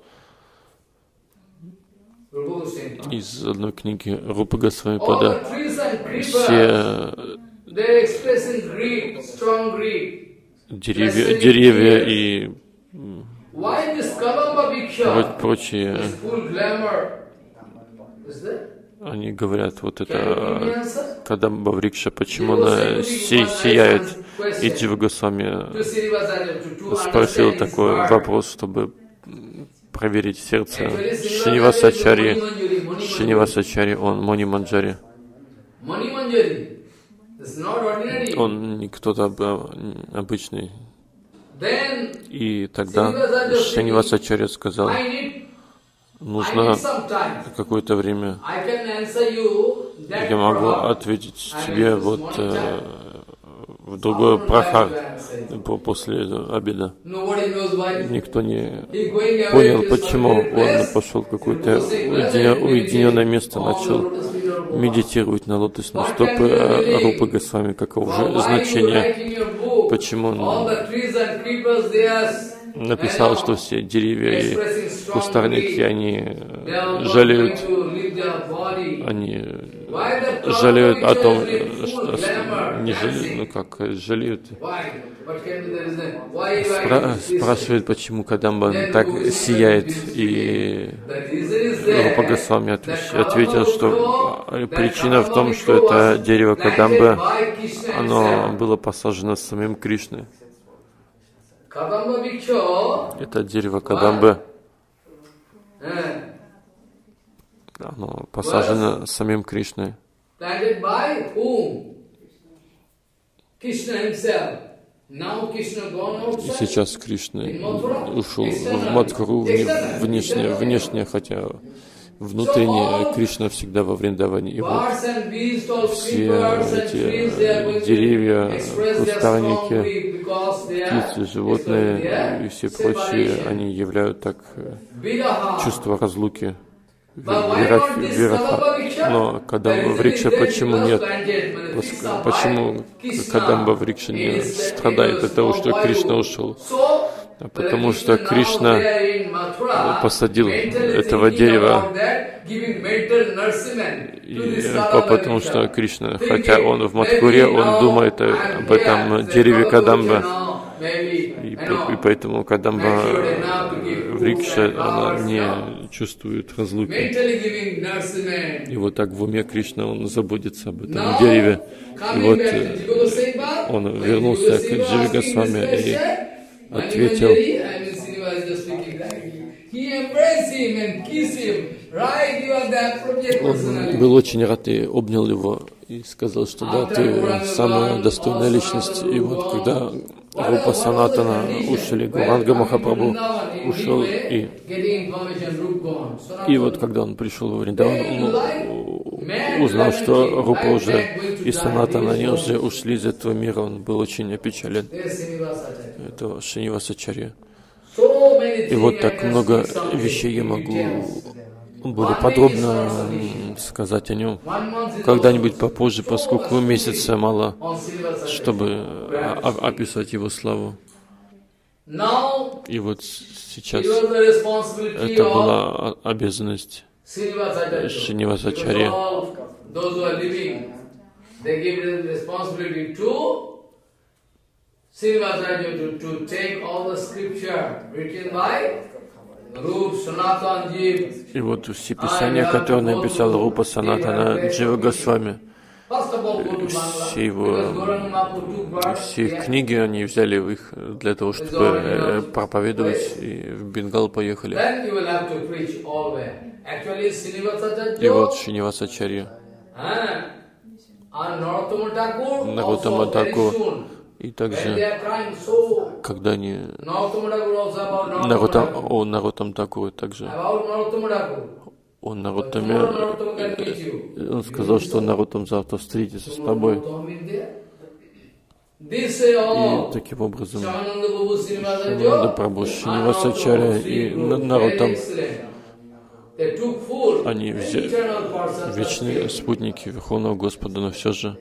B: Из одной книги Рупы Госвами Пада. Все деревья и прочие, они говорят, вот это Кадамба Врикша, почему она сияет? И Джива Госвами спросил такой вопрос, чтобы проверить сердце Шринивасачарьи. Шринивасачарья, он Мани Манджари. Он не кто-то обычный. И тогда Шринивасачарья сказал: нужно какое-то время. Я могу ответить тебе вот в другой прахар после обеда. Никто не понял, почему он пошел в какое-то уединенное место, начал медитировать на лотосные стопы Рупы Госвами. Каково же значение? Почему он написал, что все деревья и кустарники, они жалеют о том, что не жалеют, спрашивают, почему Кадамба так сияет, и Рупа Госвами ответил, что причина в том, что это дерево Кадамбы, оно было посажено самим Кришной. Это дерево Кадамбы, оно посажено самим Кришной. И сейчас Кришна ушел в Мадхуру, внешне, хотя внутренне Кришна всегда во Вриндаване. И вот все эти деревья, кустарники, птицы, животные и все прочие, они являют так чувство разлуки, вираха. Но Кадамба Врикша почему нет? Почему Кадамба Врикша не страдает от того, что Кришна ушел? Потому что Кришна посадил этого дерева, потому что Кришна, хотя он в Мадхуре, он думает об этом дереве Кадамба. И поэтому Кадамба Врикша, она не чувствует разлуки. И вот так в уме Кришна, он заботится об этом дереве. И вот он вернулся к Дживе Госвами и ответил. Он был очень рад и обнял его и сказал, что да, ты самая достойная личность. И вот когда Рупа Санатана ушли, Гуранга Махапрабху ушел, и вот когда он пришел в Вриндаван, он узнал, что Рупа уже и Санатана, они уже ушли из этого мира, он был очень опечален. Это Шринивасачарья. И вот так много вещей я могу более подробно сказать о нем когда-нибудь попозже, поскольку месяца мало, чтобы описать его славу. И вот сейчас это была обязанность Шринивасачарьи.
A: Srinivasacharya to take all the scripture written by Rupa Sanatana.
B: И вот все писания, которые написал Рупа Санатана Джива Госвами, все их книги, они взяли их для того, чтобы проповедовать, и в Бенгал поехали. И вот Шринивасачарья, Нароттама Тхакур, и также, когда они... Нароттам Тхакур также. Он Нароттаме... Он сказал, что Нароттам завтра встретится с тобой. И таким образом Шивананда Прабху, Шринивасачарья и Нароттам, они вечные спутники Верховного Господа, но все же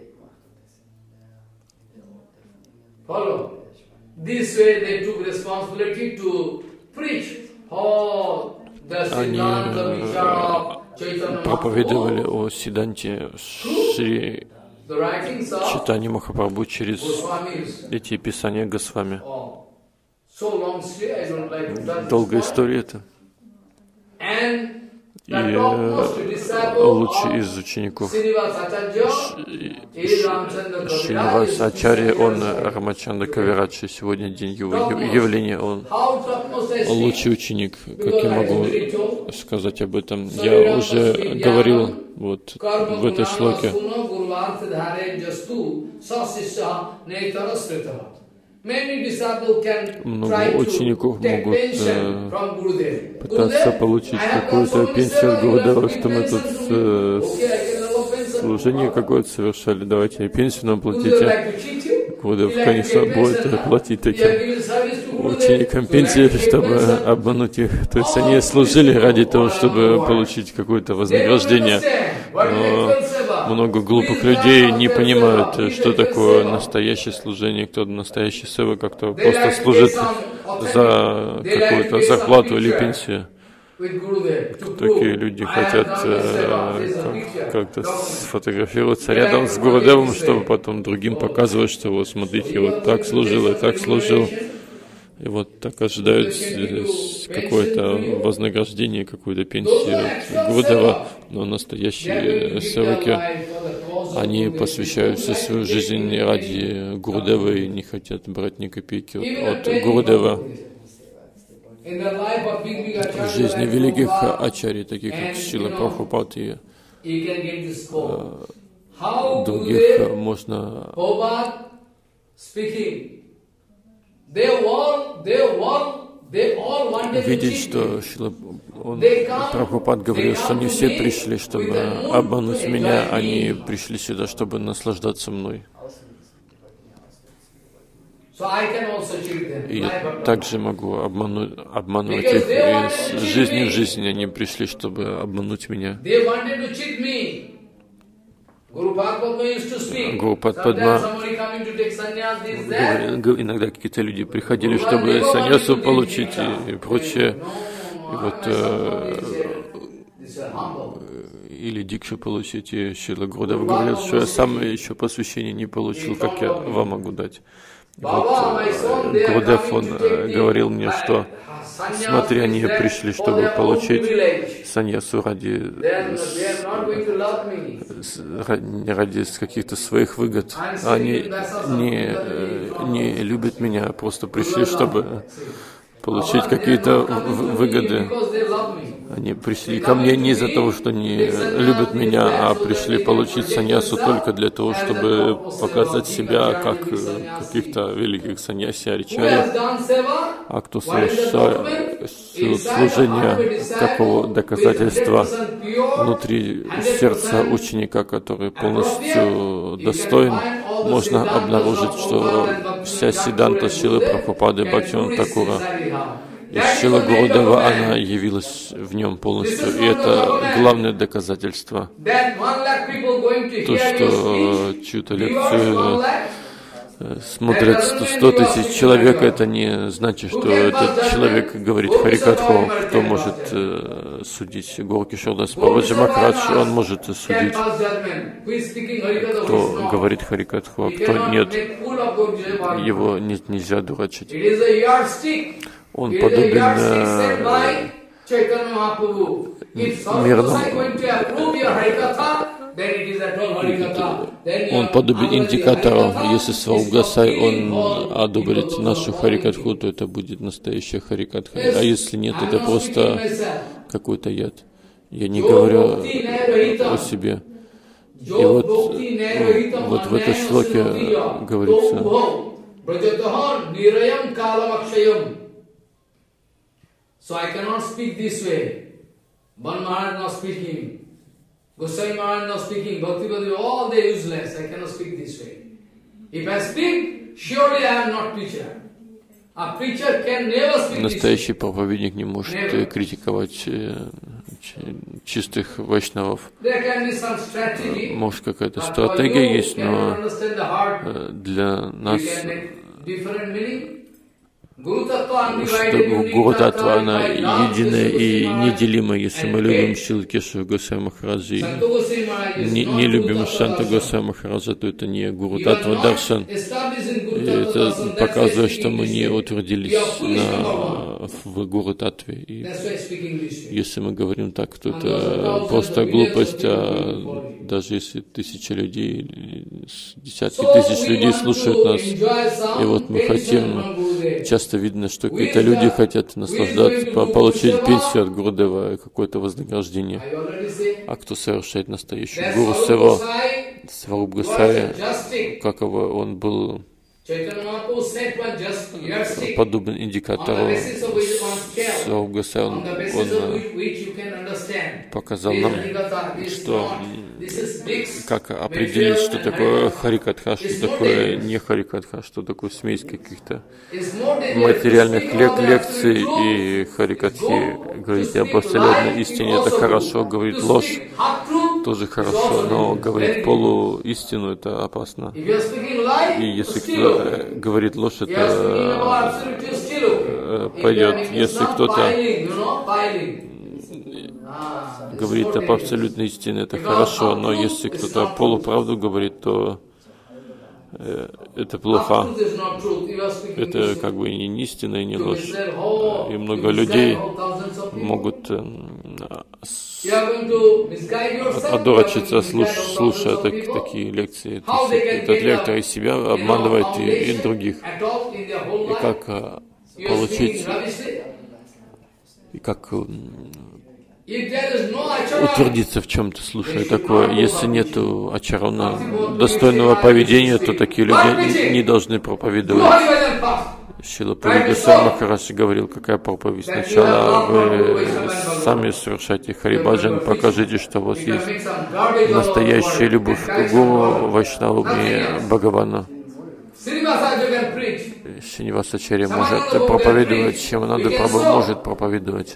B: они проповедовали о Сиданте Шри Чайтаньи Махапрабху через эти писания Госвами. Долгая история это. И лучший из учеников Шринивасачарьи, он Рамачандра Кавираджи, сегодня день его явления, он лучший ученик, как я могу сказать об этом. Я уже говорил вот в этой шлоке. Много учеников могут пытаться получить какую-то пенсию от Гурудева, что мы тут служение какое-то совершали, давайте пенсию нам платите. Гурудев, конечно, будет платить таким ученикам пенсию, чтобы обмануть их. То есть они служили ради того, чтобы получить какое-то вознаграждение. Но много глупых людей не понимают, что такое настоящее служение, кто настоящий севак, кто просто служит за какую-то зарплату или пенсию. Такие люди хотят как-то сфотографироваться рядом с Гурудевом, чтобы потом другим показывать, что вот смотрите, вот так служил и так служил. И вот так ожидают какое-то вознаграждение, какую-то пенсию от Гурудева, но настоящие севаки, они посвящают всю свою жизнь ради Гурудева и не хотят брать ни копейки от Гурудева. В жизни великих ачарьи, таких как Шрила Прабхупад и других, можно видеть, что Прабхупад говорил, что не все пришли, чтобы обмануть меня, они пришли сюда, чтобы наслаждаться мной. И я также могу обманывать их из жизни в жизнь. Они пришли, чтобы обмануть меня. Гурупад Падма, иногда какие-то люди приходили, чтобы саньясу получить и прочее. И вот, или дикшу получить. И Шрила Гурудев говорил, что я сам еще посвящение не получил, как я вам могу дать. Гурудев, он говорил мне, что смотри, они пришли, чтобы получить саньясу ради каких-то своих выгод. Они не любят меня, просто пришли, чтобы получить какие-то выгоды. Они пришли ко мне не из-за того, что они любят меня, а пришли получить саньясу только для того, чтобы показать себя как каких-то великих саньяси, аричарьев. А кто совершает служение, какого доказательства внутри сердца ученика, который полностью достоин, можно обнаружить, что вся Сиддханта Шрилы Прабхупады Бхактивинода Thakura и Шрила Гурудева, она явилась в нем полностью. И это главное доказательство. То, что чью-то лекцию смотрят 100 тысяч человек, это не значит, что этот человек говорит Харикатху. Кто может судить? Гуру Кишордас Бабаджи Махарадж, он может судить, кто говорит Харикатху, а кто нет. Его нельзя дурачить. Он подобен он подобен индикатору. Если Сварупгасай, он одобрит нашу Харикатху, то это будет настоящая Харикатха. А если нет, это просто какой-то яд. Я не говорю о себе. И вот в этой шлоке говорится:
A: so I cannot speak this way. Ban Maharaj not speaking, Goswami Maharaj not speaking, Bhakti-Vedanta, all they useless. I cannot speak this way. If I speak, surely I am not preacher. A preacher can never speak this way.
B: Настоящий проповедник не может критиковать чистых вайшнавов. Может, какая-то стратегия есть, но для нас что Гуру-татва, она единая и неделимая. Если мы любим Шрила Кешава Госвами Махараджа и не любим Санта Госвами Махараджа, то это не Гуру-татва Даршан. И это показывает, что мы не утвердились в Гуру-татве. И если мы говорим так, то это просто глупость, а даже если тысячи людей, десятки тысяч людей слушают нас, и вот мы хотим, часто видно, что какие-то люди хотят наслаждаться, получить пенсию от Гурудева, какое-то вознаграждение. А кто совершает настоящую Гуру Севу? Сварупгасай, каково он был подобен индикатору. Сварупгасай, он показал нам, что как определить, что такое Харикатха, что такое не Харикатха, что такое смесь каких-то материальных лекций и Харикатхи. Говорить об абсолютной истине — это хорошо, говорить ложь тоже хорошо, но говорить полуистину — это опасно. И если кто говорит ложь, это пойдет. Если кто-то говорит об абсолютной истине, это хорошо, но если кто-то полуправду говорит, то это плохо. Это как бы и не истина, и не ложь. И много людей могут одурачиться, слушая такие лекции. Этот лектор и себя обманывает и других. И как получить, и как утвердиться в чем-то, слушая такое. Если нет ачарана, достойного поведения, то такие люди не должны проповедовать. Шрила Пури Госвами Махарадж говорил: какая проповедь? Сначала вы сами совершайте харибаджан, покажите, что у вас есть настоящая любовь к Гуру, Вайшнаву и Бхагавану. Шринивасачарья может проповедовать, Шьямананда Прабху может проповедовать.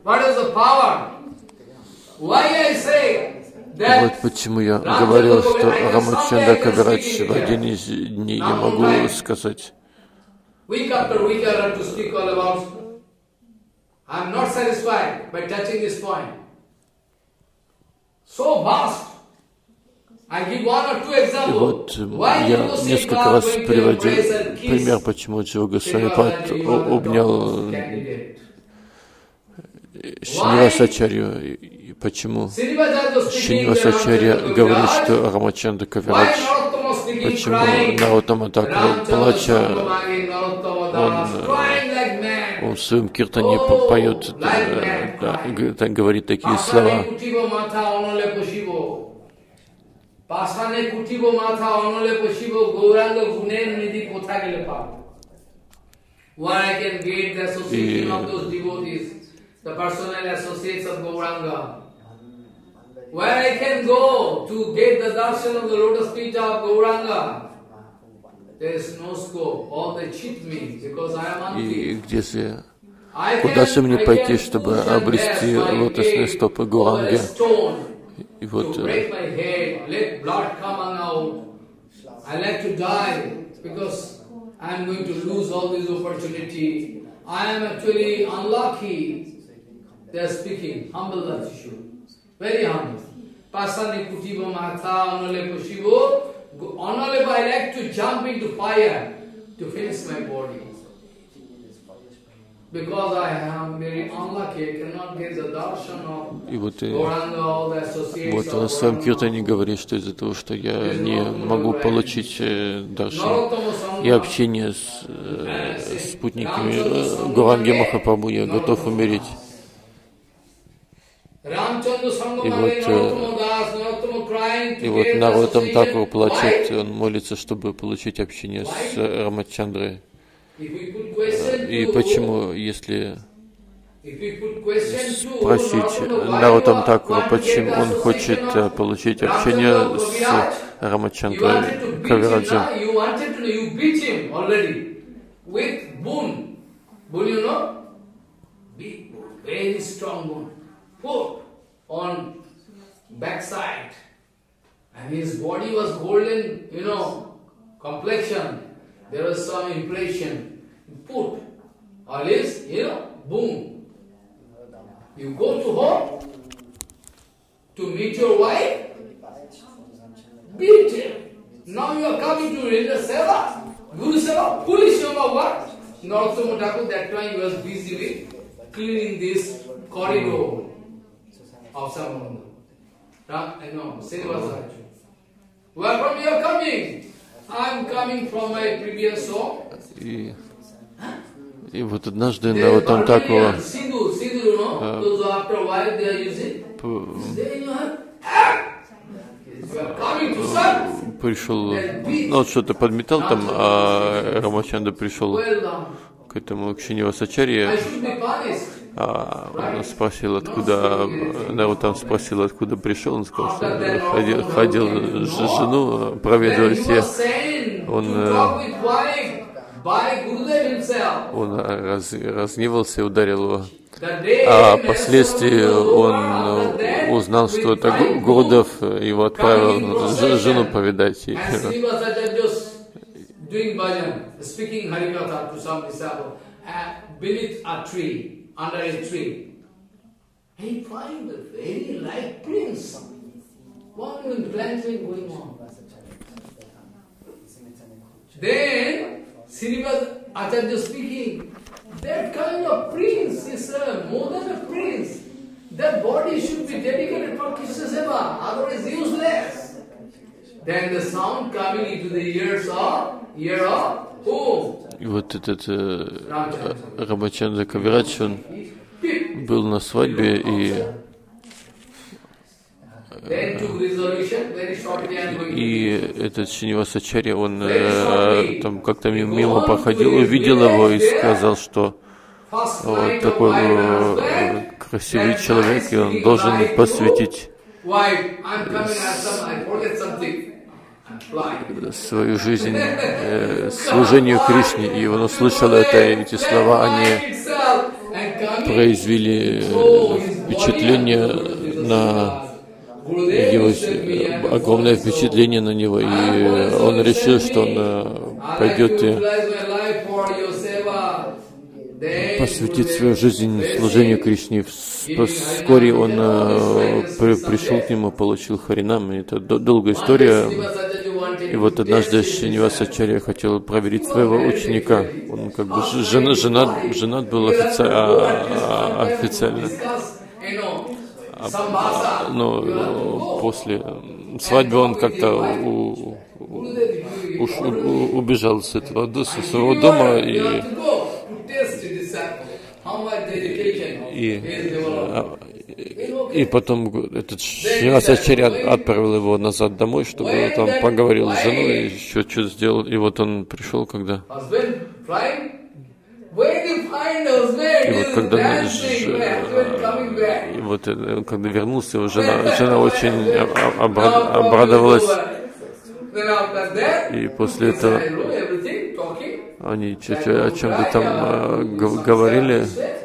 B: Вот почему я говорил, что Рамачандра Кавирадж в один из дней я могу сказать.
A: Week after week I have to speak all about. I am not satisfied by touching this point. So vast.
B: И вот я несколько раз приводил пример, почему Джива Госвами Пад обнял Шринивасачарью, и почему Шринивасачарья говорит, что Рамачандра Кавирадж, почему Нароттама Такур, плача, он в своем киртане поет, говорит такие слова.
A: The personal associates of Gauranga. Where I can go to get the darshan of the lotus feet of Gauranga? There is no scope. All they cheat me because I am unfit.
B: Куда же мне пойти, чтобы обрести лотосные стопы Гауранги? И вот
A: they are speaking, humble Latishu, very humble. Pasani kutibo matha onole kushibo. Onole, I like to jump into fire to finish my body. Because I am very unlucky, I cannot get the darshan of Gauranga, all the associates.
B: Вот он в своем киртане говорит, что из-за того, что я не могу получить даршан и общение с спутниками Гауранги Махапрабху, я готов умереть. И вот Нароттама Такур плачет, он молится, чтобы получить общение с Рамачандрой. И почему, если спросить Нароттама Такура, почему он хочет получить общение с Рамачандрой Кавираджем?
A: Put on backside, and his body was golden, complexion. There was some impression. Put, or else, boom. You go to home to meet your wife, beat him. Now you are coming to Rendra Seva, Guru Seva, foolish yoga what? Narottama Thakur that time he was busy with cleaning this corridor of Samananda. No, Srinivasa. Where from you are coming? I am coming from my previous home.
B: И вот однажды Нароттама Такур пришел, он что-то подметал там, а Рамачандра пришел к этому, к Шринивасачарье. Он спросил, откуда, Нароттама спросил, откуда пришел, он сказал, что ходил жену проведывать, он разгневался и ударил его. А впоследствии он узнал, что это Гурудев его отправил жену повидать.
A: Under a tree, he find a very light prince. What planting going on? Then Srinivasa Acharya speaking, that kind of prince is more than a prince. That body should be dedicated for Krishna Seva, otherwise useless. Then the sound coming into the ear of whom?
B: И вот этот Рамачандра Кавирадж, он был на свадьбе, и этот Шринивасачарья, он там как-то мимо проходил, увидел его и сказал, что вот такой красивый человек, и он должен посвятить свою жизнь служению Кришне. И он услышал эти слова, они произвели впечатление на его, огромное впечатление на него, и он решил, что он пойдет и посвятить свою жизнь служению Кришне. Вскоре он пришел к нему, получил Харинам. Это долгая история. И вот однажды Шринивасачарья хотел проверить своего ученика. Он как бы женат был официально. Но после свадьбы он как-то убежал с своего дома и потом этот Шринивасачарья отправил его назад домой, чтобы он там поговорил с женой и еще что-то сделал. И вот он пришел, когда... И вот когда вернулся, его жена очень обрадовалась. И после этого они о чем-то там говорили.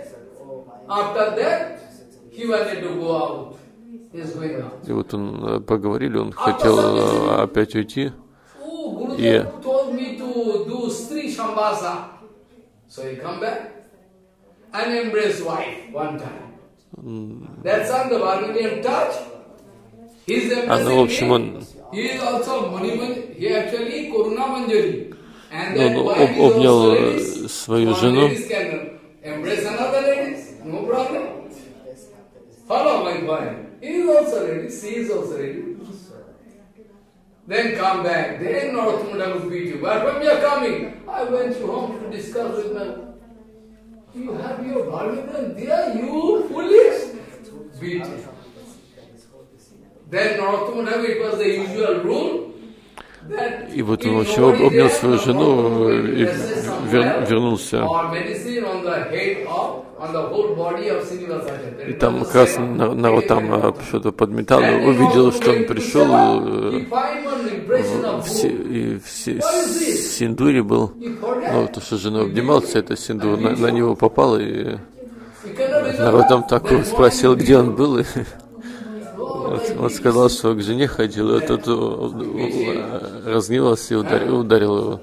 B: И вот он поговорили, он хотел опять уйти. И
A: so he come back and embrace wife one time. That's on the Varminian touch. He's embracing
B: в общем, он
A: he is also Maniman, he actually Karuna Manjari. And
B: он обнял свою жену.
A: Embrace another ladies, no problem. Follow my point. He is also ready, she is also ready. Then come back. Then Narottamada will beat you. Where from you are coming? I went to home to discuss with my... You have your Bharmidan there, you foolish? Beat you. Then Narottamada, it was the usual rule.
B: И вот он вообще обнял свою жену и вернулся. И там как раз народ там что-то подметал, увидел, что он пришел, и в синдуре был. Ну, то, что жена обнимался, это синдур на него попал, и народ там так спросил, где он был, и он сказал, что к жене ходил, и тот разгневался и ударил его.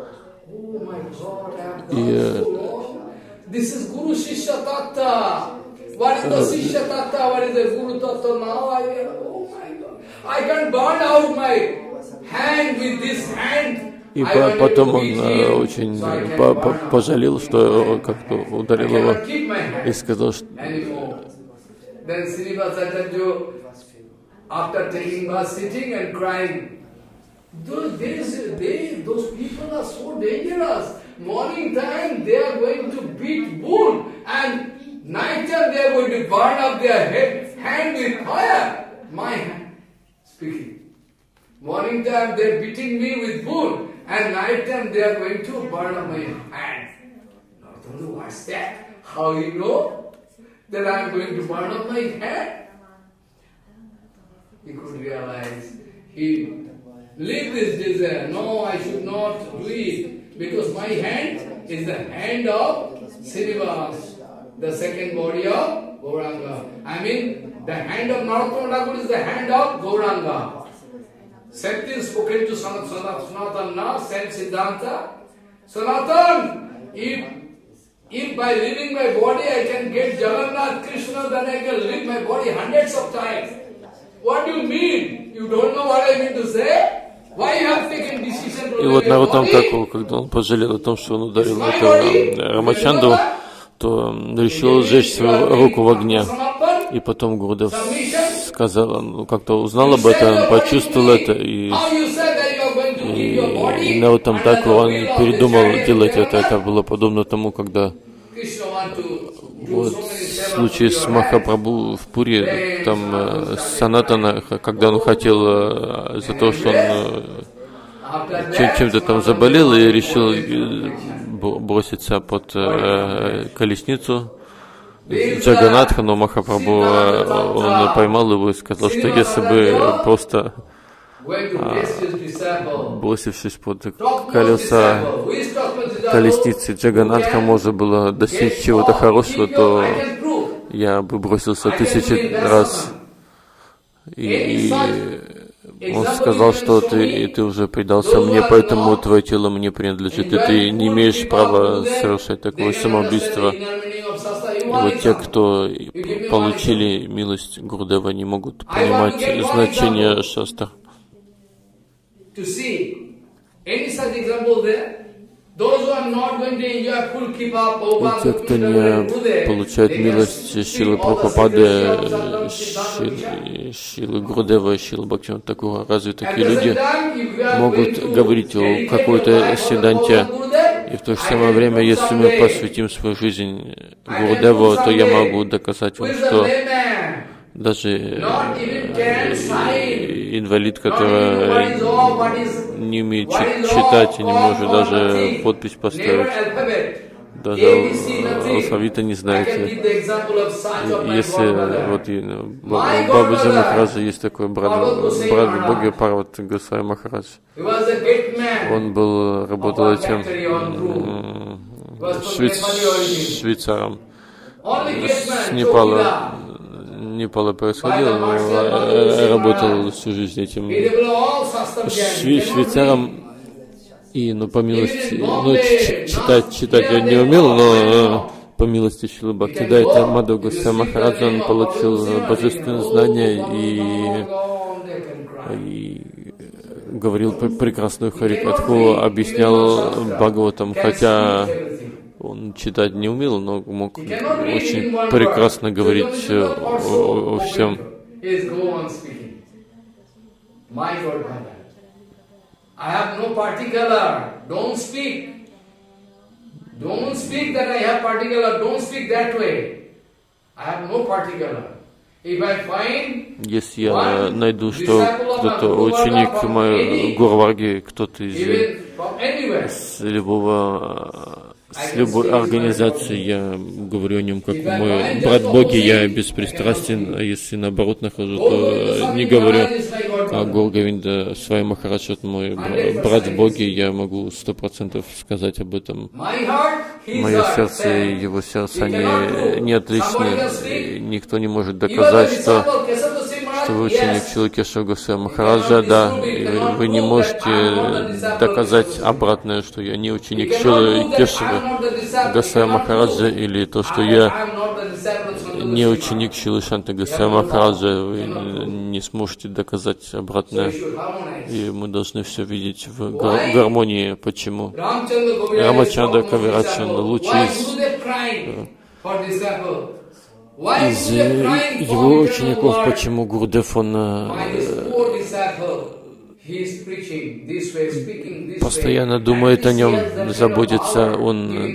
B: И
A: this is Guru Shishya Tattva. What is the Shishya Tattva? What is the Guru Tattva? Now oh my God, I can burn out my hand with this hand.
B: И потом он очень пожалел, что как-то ударил его, и сказал, что...
A: Then Srinivasacharya, after taking bath, sitting and crying, those people are so dangerous. Morning time they are going to beat bull, and night time they are going to burn up their hand with fire. My hand, speaking. Morning time they are beating me with bull, and night time they are going to burn up my hand. I don't know what's that. How you know that I am going to burn up my hand? He could realize. He lived this desire. No, I should not do it. Because my hand is the hand of Srinivas, the second body of Gauranga. I mean, the hand of Narottama Thakur is the hand of Gauranga. Shakti is spoken to Sanatana, sent Siddhanta. Sanatan, if by leaving my body I can get Jagannath Krishna, then I can leave my body hundreds of times. What do you mean? You don't know what I mean to say?
B: И вот Нароттама Тхакур, когда он пожалел о том, что он ударил этого Рамачандру, то решил сжечь свою руку в огне. И потом Гурудев сказал, он как-то узнал об этом, почувствовал это, и Нароттама Тхакур, он передумал делать это. Это было подобно тому, когда вот в случае с Махапрабху в Пури, там Санатана, когда он хотел за то, что он чем-то там заболел и решил броситься под колесницу Джаганатха, но Махапрабху он поймал его и сказал, что если бы просто бросившись под колеса колесницы Джаганатха можно было достичь чего-то хорошего, то я бы бросился 1000 раз. И Он сказал, что ты уже предался мне, поэтому твое тело мне принадлежит, и ты не имеешь права совершать такое самоубийство. И вот те, кто получили милость Гурудева, не могут понимать значение шастр. И те, кто не получает милость Шилы Прабхупады, Шилы Гурудева, Шилы Бхактивинода Такура, разве такие люди могут говорить о какой-то седанте? И в то же самое время, если мы посвятим свою жизнь Гурудеву, то я могу доказать вам, что даже инвалид, который не умеет читать и не может даже подпись поставить, даже алфавита не знает. Если вот Бабаджи Махараджа есть такой брат Боги Парват Госвами Махарадж, он работал этим швейцаром с Непала происходило, но работал всю жизнь этим швейцаром. И, по милости, читать я не умел, но по милости Шрилы Бхактидайта Мадхава Госвами Махараджа он получил божественное знание и говорил прекрасную Харикатху, объяснял Бхагаватам, хотя он читать не умел, но мог очень прекрасно говорить о всем.
A: I have no particular. Don't speak. Don't speak that I have particular. Don't speak that way. I have no particular. If I find
B: если я найду, что кто-то ученик Гурварги, кто-то с любой организации, я говорю о нем как мой брат Боги, я беспристрастен, а если наоборот нахожу, то не говорю. А Гургавинда Свами Махарадж, это мой брат Боги, я могу 100% сказать об этом. Мое сердце и его сердце, они не отличны. Никто не может доказать, что вы ученик Шрилы Кешава Госвами Махараджа, да, вы не можете доказать обратное, что я не ученик Шрилы Кешава Госвами Махараджа, или то, что я не ученик Шрилы Шанты Госвами Махараджа, вы не сможете доказать обратное. И мы должны все видеть в гармонии. Почему? Рамачандра Кавирачан, лучший из его учеников, почему Гурудев, он постоянно думает о нем, заботится, он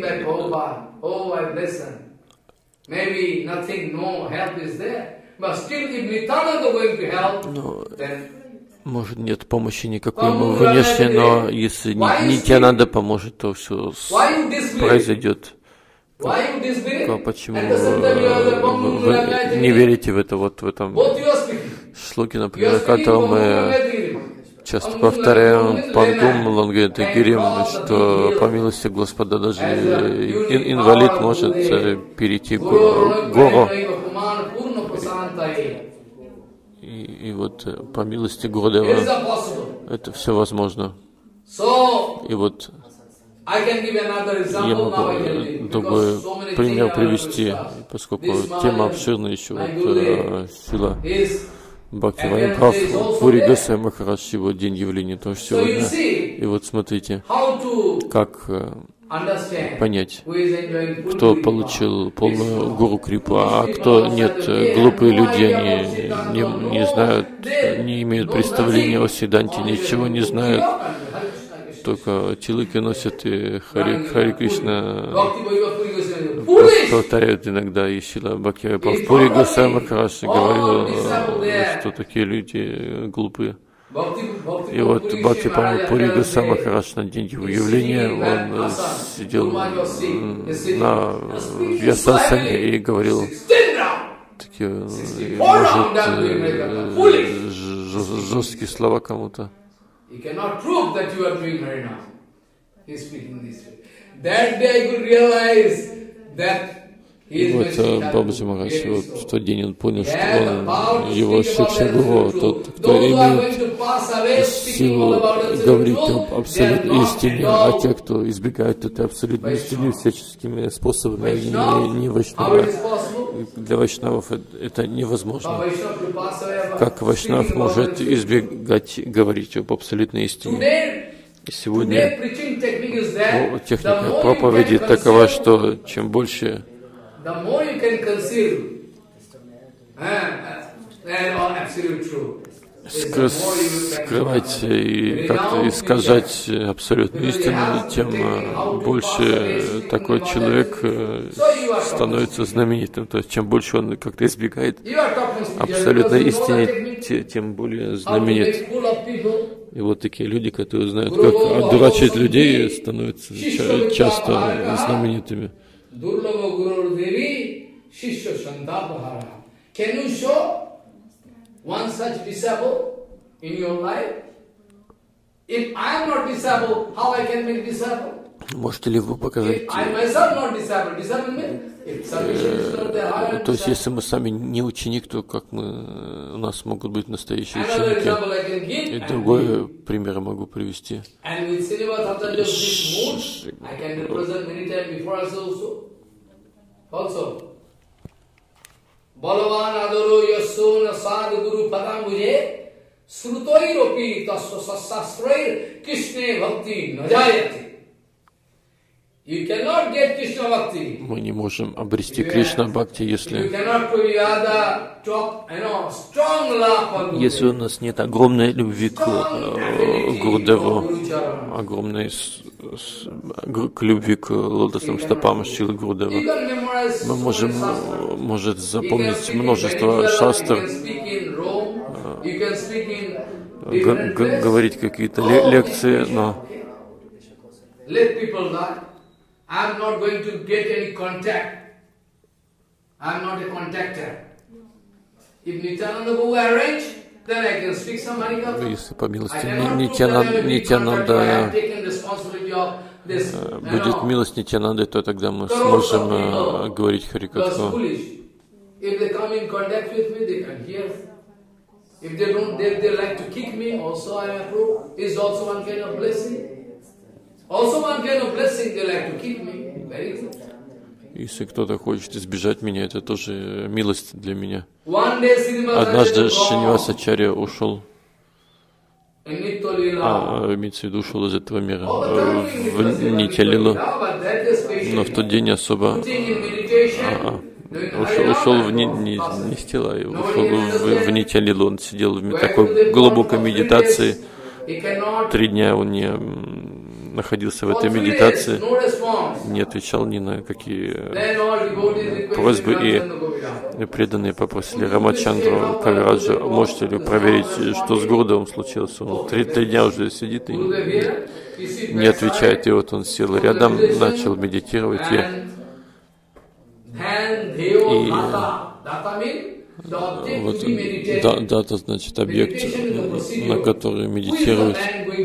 B: может, нет помощи никакой ему внешне, но если Нитьянанда поможет, то все произойдет. Почему вы не верите в это? Вот в этом шлоке, например, который мы часто повторяем Пангум Лангеты Гирим, что по милости Господа даже инвалид может перейти гору. И вот по милости Гурудева это все возможно. И вот я могу другой пример привести, поскольку тема обширная еще. Вот Шрила Бхактивinoda Праб Пури Госвами Махарадж, его день явления тоже сегодня. И вот смотрите, как понять, кто получил полную гуру крипу, а кто нет. Глупые люди, они не знают, не имеют представления о Сиданте, ничего не знают. Только тилыки носят и Хари Кришна повторяют иногда. И Шрила Бхактивinoda Пури Госвами Махарадж говорил, что такие люди глупые. И вот Бхактивinoda Пури Госвами Махарадж на день его явления, он сидел на Вьясасане и говорил такие, может, жесткие слова кому-то.
A: He cannot prove that you are doing Harina. He is speaking this way. That day I could realize that
B: И вот Бабаджи Махарадж, вот в тот день он понял, что его Шикша Гуру, тот, кто имеет силу говорить об абсолютной истине, а те, кто избегает этой абсолютной истины всяческими способами, они не вайшнавы. Для вайшнавов это невозможно. Как вайшнав может избегать говорить об абсолютной истине? Сегодня техника проповеди такова, что чем больше скрывать и как-то искажать абсолютную истину, тем больше такой человек становится знаменитым. То есть чем больше он как-то избегает абсолютной истины, тем более знаменит. И вот такие люди, которые знают, как одурачить людей, становятся часто знаменитыми.
A: One such disciple in your life? If I am not disciple, how I can make disciple?
B: Можете ли вы показать?
A: I myself not disciple. Disciple means if salvation is not there,
B: то есть, если мы сами не ученик, то как у нас могут быть настоящие ученики? И другой пример могу привести. Balavan adoro yasona sadhu guru padambuje srutoiropi tasva sasastroir Krishna bhakti najayati. You cannot get Krishna bhakti. Мы не можем обрести Кришна бхакти, если у нас нет огромной любви к Гурудеву, огромной к любви к лотосным стопам Шрилы Гурудева. Мы можем, может, запомнить множество шастр, говорить какие-то лекции, но
A: I'm not going to get any contact. I'm not a contactor. If Nityananda Prabhu arrange, then I can speak some Harikatha.
B: Если по милости Нитянанда будет милость Нитянанды, то тогда мы сможем говорить Харикатху.
A: If they come in contact with me, they can hear. If they don't, they like to kick me, also I approve. It's also one kind of blessing. Also one kind of blessing, they like to keep me. Very good.
B: Если кто-то хочет избежать меня, это тоже милость для меня. Однажды Шринивасачарья ушел, имеется в виду, ушел из этого мира, в Нитя-лилу, но в тот день особо ушел не с тела, ушел в Нитя-лилу, он сидел в такой глубокой медитации, 3 дня он не находился в этой медитации, не отвечал ни на какие просьбы, и преданные попросили Рамачандру Кавираджа: можете ли проверить, что с Гурудевом случилось? Он 3 дня уже сидит и не отвечает. И вот он сел рядом, начал медитировать, вот дата, значит, объект, на который медитирует.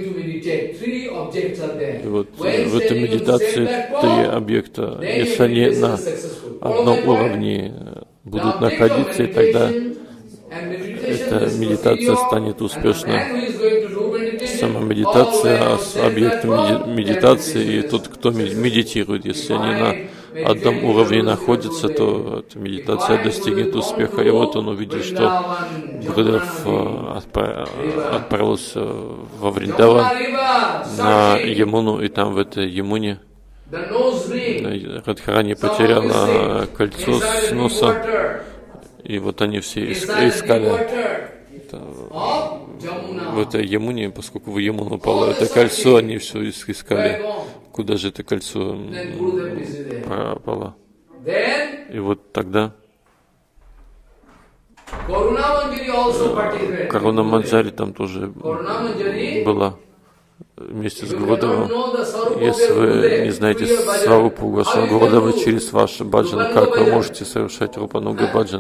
B: И вот в этой медитации 3 объекта, если они на одном уровне будут находиться, и тогда эта медитация станет успешной. Сама медитация, объект медитации и тот, кто медитирует. Если они на одном уровне находятся, то эта медитация достигнет успеха. И вот он увидел, что Гурудев отправился во Вриндаван, на Ямуну, и там в этой Ямуне Радхарани потеряла кольцо с носа, и вот они все искали в этой Ямуне, поскольку в Ямуну упало это кольцо, они все искали, куда же это кольцо пропало. И вот тогда Каруна Манджари там тоже была вместе с Гурудевом. Если вы не знаете Сварупу Госвами Гурудева через ваш баджан, как вы можете совершать Рупануга баджан?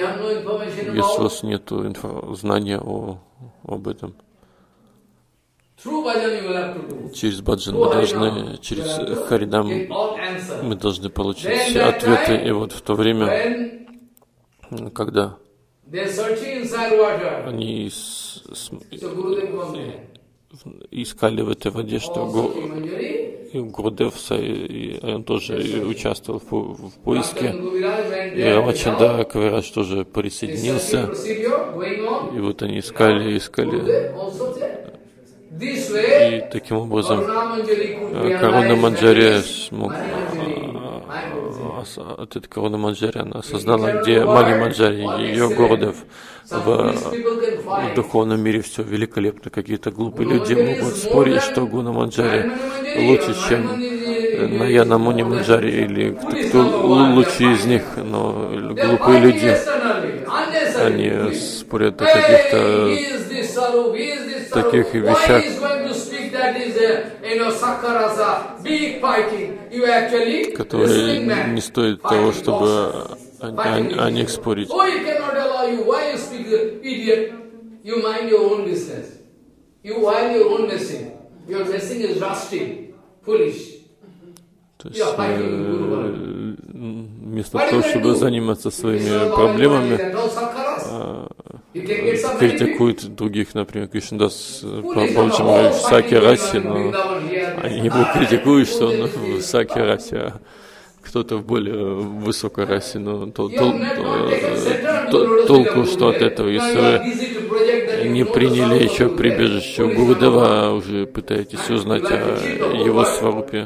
B: Если у вас нет знания об этом. Через баджан мы должны, через харинам мы должны получить ответы. И вот в то время, когда они искали в этой воде, что Гурудев, он тоже участвовал в поиске, и Рамачандра Кавирадж тоже присоединился, и вот они искали, и таким образом Каруна Манджари смог, от этой Каруна Манджари она осознала, где Мани Манджари, ее Гурудев. В духовном мире все великолепно. Какие-то глупые люди могут спорить, что Гуна Манджари лучше, чем Наяна Муни Манджари, или кто лучше из них, но глупые люди, они спорят о каких-то таких вещах, которые не стоят того, чтобы о них спорить. То есть, вместо того, чтобы заниматься своими проблемами, критикуют других, например, Кришнадас Прабхупада в Саки Расе, но они его критикуют, что он в Саки Расе, а кто-то в более высокой расе, но толку, что от этого, если вы не приняли еще прибежище у Гурудева, уже пытаетесь узнать о его сварупе.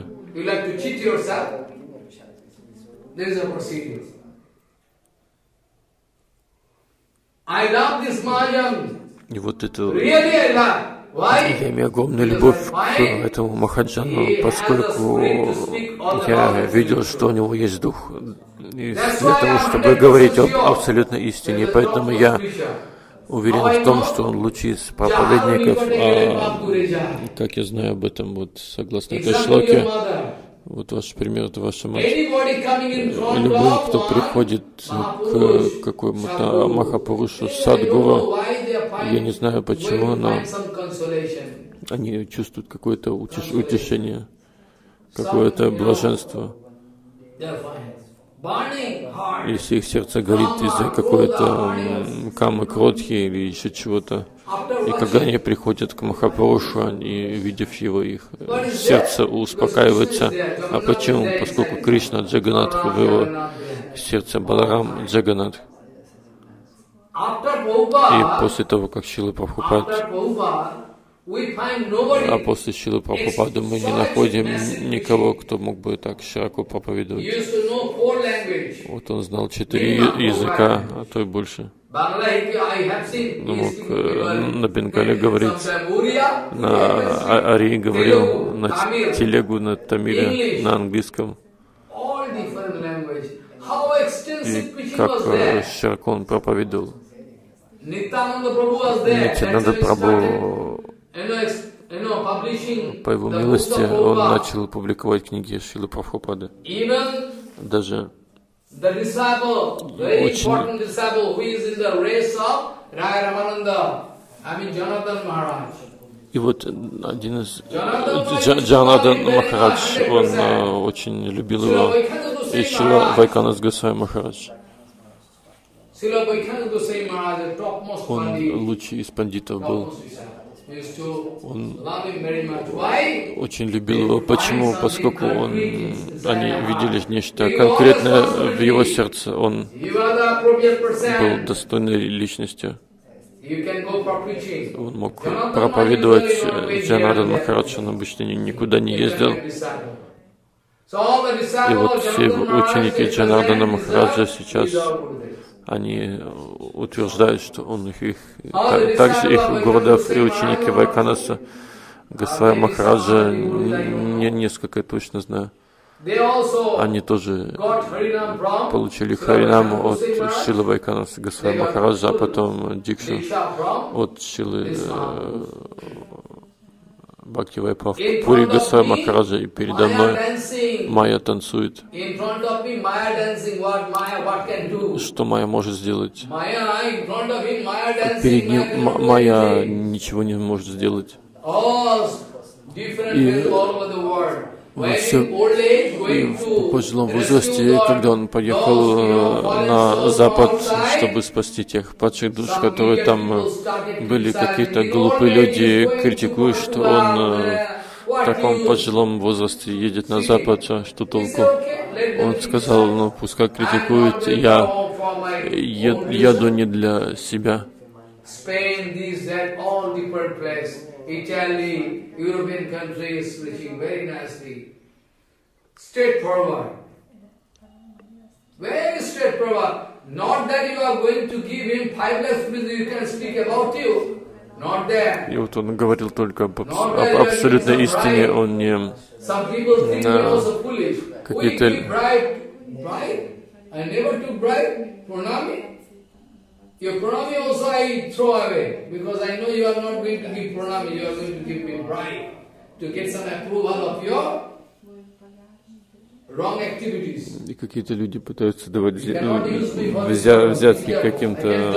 B: И вот это... Я имею огромную любовь к этому Махаджану, поскольку я видел, что у него есть дух для того, чтобы говорить об абсолютной истине. Поэтому я уверен в том, что он лучший из проповедников. Как я знаю об этом, вот согласно этой шлоке, вот ваш пример, это ваша мать. Любой, кто приходит к какому-то Махапурушу, Садгуру, я не знаю почему, но они чувствуют какое-то утешение, какое-то блаженство. Если их сердце горит из-за какой-то камы, кротхи или еще чего-то, и когда они приходят к Махапурушу, они, видев его, их сердце успокаивается. А почему? Поскольку Кришна Джаганнат, в его сердце Баларам Джаганнат. И после того, как Шрила Прабхупад, после Шрилы Прабхупады мы не находим никого, кто мог бы так широко проповедовать. Вот он знал 4 языка, а то и больше. Он мог на бенгале говорить, на арии говорил, на телегу, на тамиле, на английском. И как широко он проповедовал. Нитянанда Прабху, по его милости, он начал публиковать книги Шрилы Прабхупады. Даже очень и вот один из Джанадан Махарадж, он очень любил его, и Шрила Вайканас Госвами Махарадж. Он лучший из пандитов был. Он очень любил его. Почему? Поскольку они видели нечто конкретное в его сердце. Он был достойной личностью. Он мог проповедовать. Джанадан Махарадж, он обычно никуда не ездил. И вот все ученики Джанардана Махараджа сейчас, они утверждают, что он их также их Гурудев и ученики Вайканаса Госвами Махараджа, несколько я точно знаю. Они тоже получили Харинаму от Шрилы Вайканаса Госвами Махараджа, а потом Дикшу от Шрилы Бхакти Вайпав Пури Госвами Махараджа, и передо мной Майя танцует. Что Майя может сделать? Перед ним Майя ничего не может сделать. И в пожилом возрасте, когда он поехал на Запад, чтобы спасти тех падших душ, которые там были, какие-то глупые люди критикуют, что он в таком пожилом возрасте едет на Запад, что толку? Он сказал, ну пускай критикуют, я еду не для себя.
A: Italy, European countries preaching very nicely, straightforward, very straightforward. Not that you are going to give him 5 lakhs rupees, you can speak about you. Not that.
B: И вот он говорил только об абсолютной истине, он не какие-то...
A: Your pranami also I throw away, because I know you are not going to give pranami, you are going to give me bribe to get some approval of your wrong activities.
B: И какие-то люди пытаются давать взятки каким-то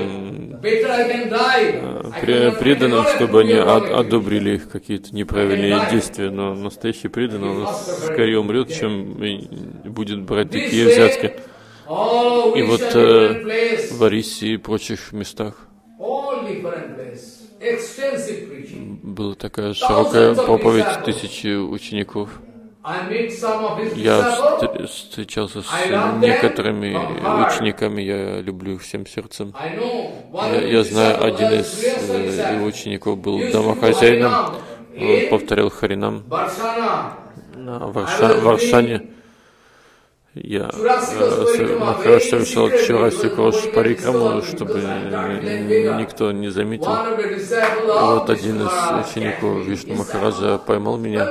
B: преданным, чтобы они одобрили их какие-то неправильные действия. Но настоящий преданный, он скорее умрет, чем будет брать такие взятки. И вот в Арисе и прочих местах была такая широкая проповедь, тысячи учеников. Я встречался с некоторыми учениками, я люблю их всем сердцем. Я знаю, один из его учеников был домохозяином, он повторял Харинам на Варшане. Я Махарадж совершал Чурасикош Парикраму, чтобы никто не заметил. И вот один из учеников Вишну Махараджа поймал меня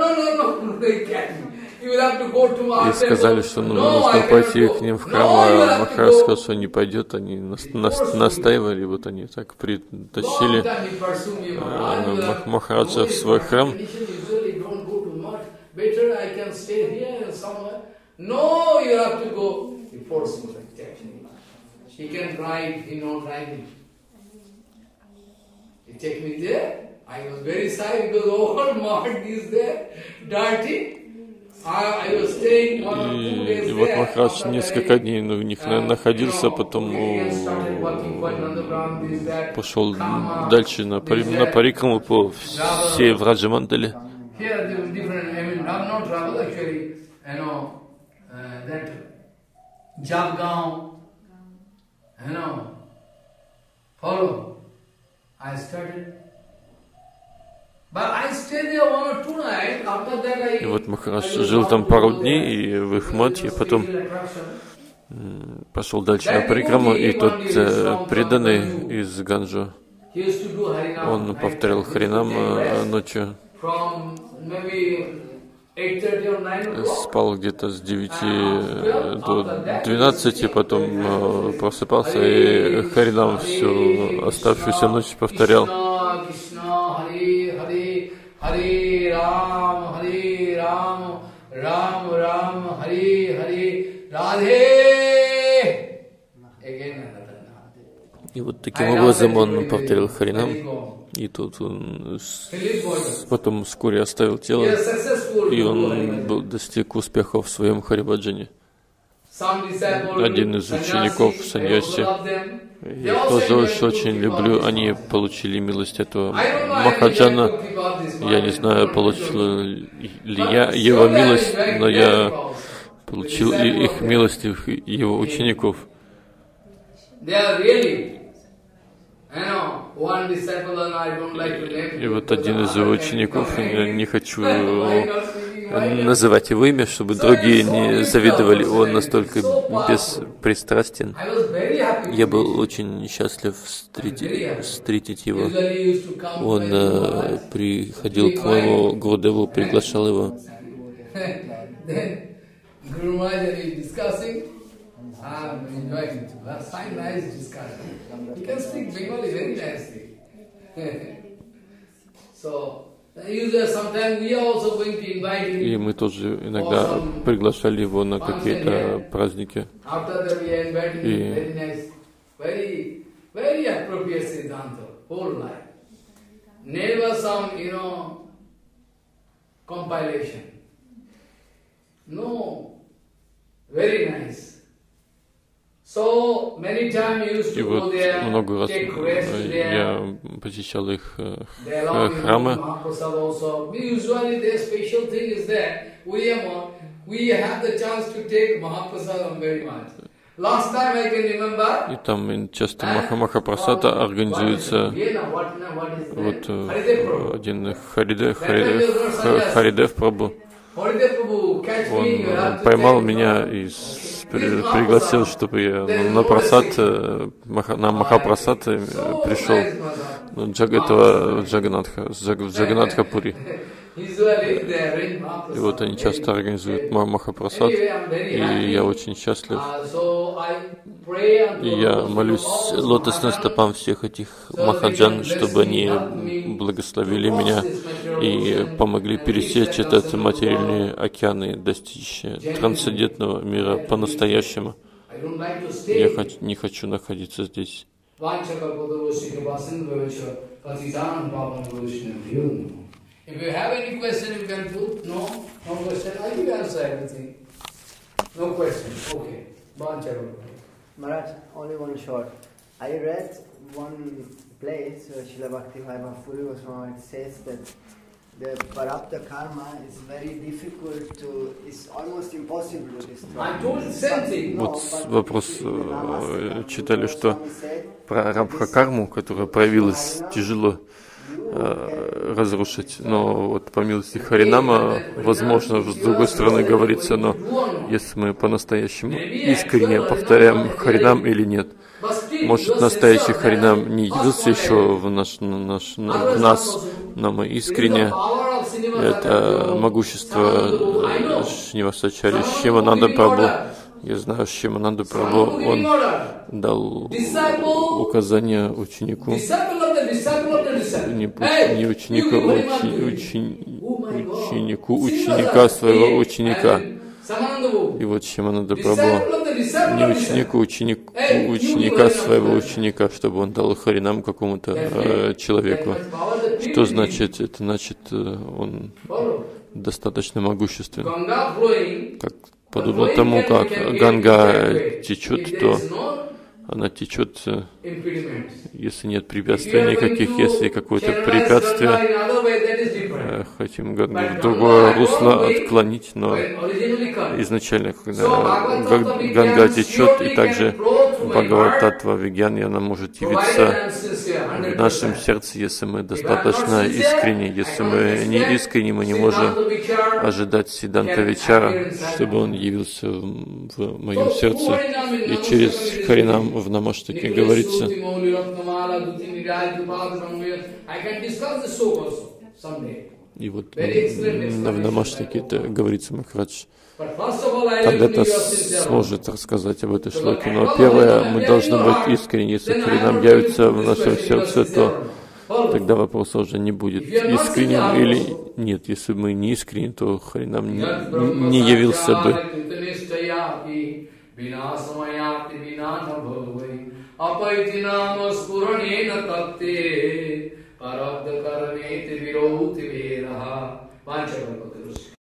B: и сказали, что нужно пойти к ним в храм, а Махарадж сказал, что не пойдет, они настаивали, вот они так притащили Махараджа в свой храм.
A: No, you have to go. He forced me like that. He can drive, he not driving. He take me there. I was very sorry because all mud is there, dirty. I was staying 1 or 2 days there.
B: И вот Махарадж несколько дней у них находился, потом пошел дальше на парикраму по всей Враджамандале.
A: That Jabgaon, follow. I started. But I stayed there 1 or 2 nights. After that I...
B: И вот Махарадж жил там пару дней и в Ихмате, потом пошел дальше на парикраму, и тот преданный из Ганджу, он повторял Харинам ночью. Спал где-то с 9 до 12, потом просыпался и Харинам всю оставшуюся ночь повторял. И вот таким образом он повторил Харинам. И тут он потом вскоре оставил тело, и он достиг успеха в своем Харибаджане. Один из учеников саньяси, я их тоже очень люблю, они получили милость этого Махаджана. Я не знаю, получил ли я его милость, но я получил их милость, его учеников. И вот один из его учеников, я не хочу называть его имя, чтобы другие не завидовали, он настолько беспристрастен. Я был очень счастлив встретить его. Он приходил к моему Гурудеву, приглашал его. I'm enjoying it. That's fine, nice discussion. You can speak Bengali very nicely. So, sometimes we are also going to invite him. И мы тоже иногда приглашали его на какие-то праздники. After that, we invite him very nice, very appropriate Siddhanta, whole life.
A: never some, compilation. No, very nice. So many times you used
B: И
A: to go
B: вот
A: there,
B: много раз
A: take rest there.
B: я посещал их
A: They allow you
B: храмы.
A: Mahaprasad also. Usually their special thing is that we have the chance to take Mahaprasad very much. Last time I can remember.
B: И там часто Махапрасада организуется вот один Харидев Прабhu. Он поймал меня и пригласил, чтобы я на Махапрасад пришел в Джаганатхапури. И вот они часто организуют Махапрасад, и я очень счастлив. И я молюсь лотосным стопам всех этих махаджан, чтобы они благословили меня и помогли пересечь этот материальный океан и достичь трансцендентного мира по-настоящему. Я не хочу находиться здесь.
A: If you have any question, you can put. No question. I will answer everything. No question. Okay.
C: Maharaj, only one short. I read one place where Srila Bhakti-Bhai Mahapuri Goswami says that the Prarabdha karma is very difficult to, it's almost impossible to destroy.
A: I told the same thing.
B: Вот вопрос читали, что про рабха-карму, которая проявилась, тяжело разрушить, но вот по милости Харинама, возможно, с другой стороны говорится, но если мы по-настоящему искренне повторяем Харинам или нет, может настоящий Харинам не явился еще в нас, но мы искренне, это могущество Шривасачари Шимананда Прабху. Я знаю, Шимананда Прабху, он дал указание ученику, не ученику, ученика своего ученика. И вот Шимананда Прабху, не ученику, ученика своего ученика, чтобы он дал Харинам какому-то человеку. Что значит? Это значит, он достаточно могуществен. Как подобно тому, как Ганга течет, то она течет, если нет препятствий никаких, если какое-то препятствие, хотим Гангу в другое русло отклонить, но изначально, когда Ганга течет, и также Бхагавататтва Вигьяни, она может явиться в нашем сердце, если мы достаточно искренни. Если мы не искренни, мы не можем ожидать Сиддханта Вичара, чтобы он явился в моем сердце. И через Харинам в Намаштаке говорится, и вот в Намаштаке это говорится, Махарадж когда-то сможет рассказать об этой шлоке. Но первое, мы должны быть искренни. Если Харинам явится в нашем сердце, то тогда вопроса уже не будет, искренним или нет. Если мы не искренни, то Харинам не явился бы.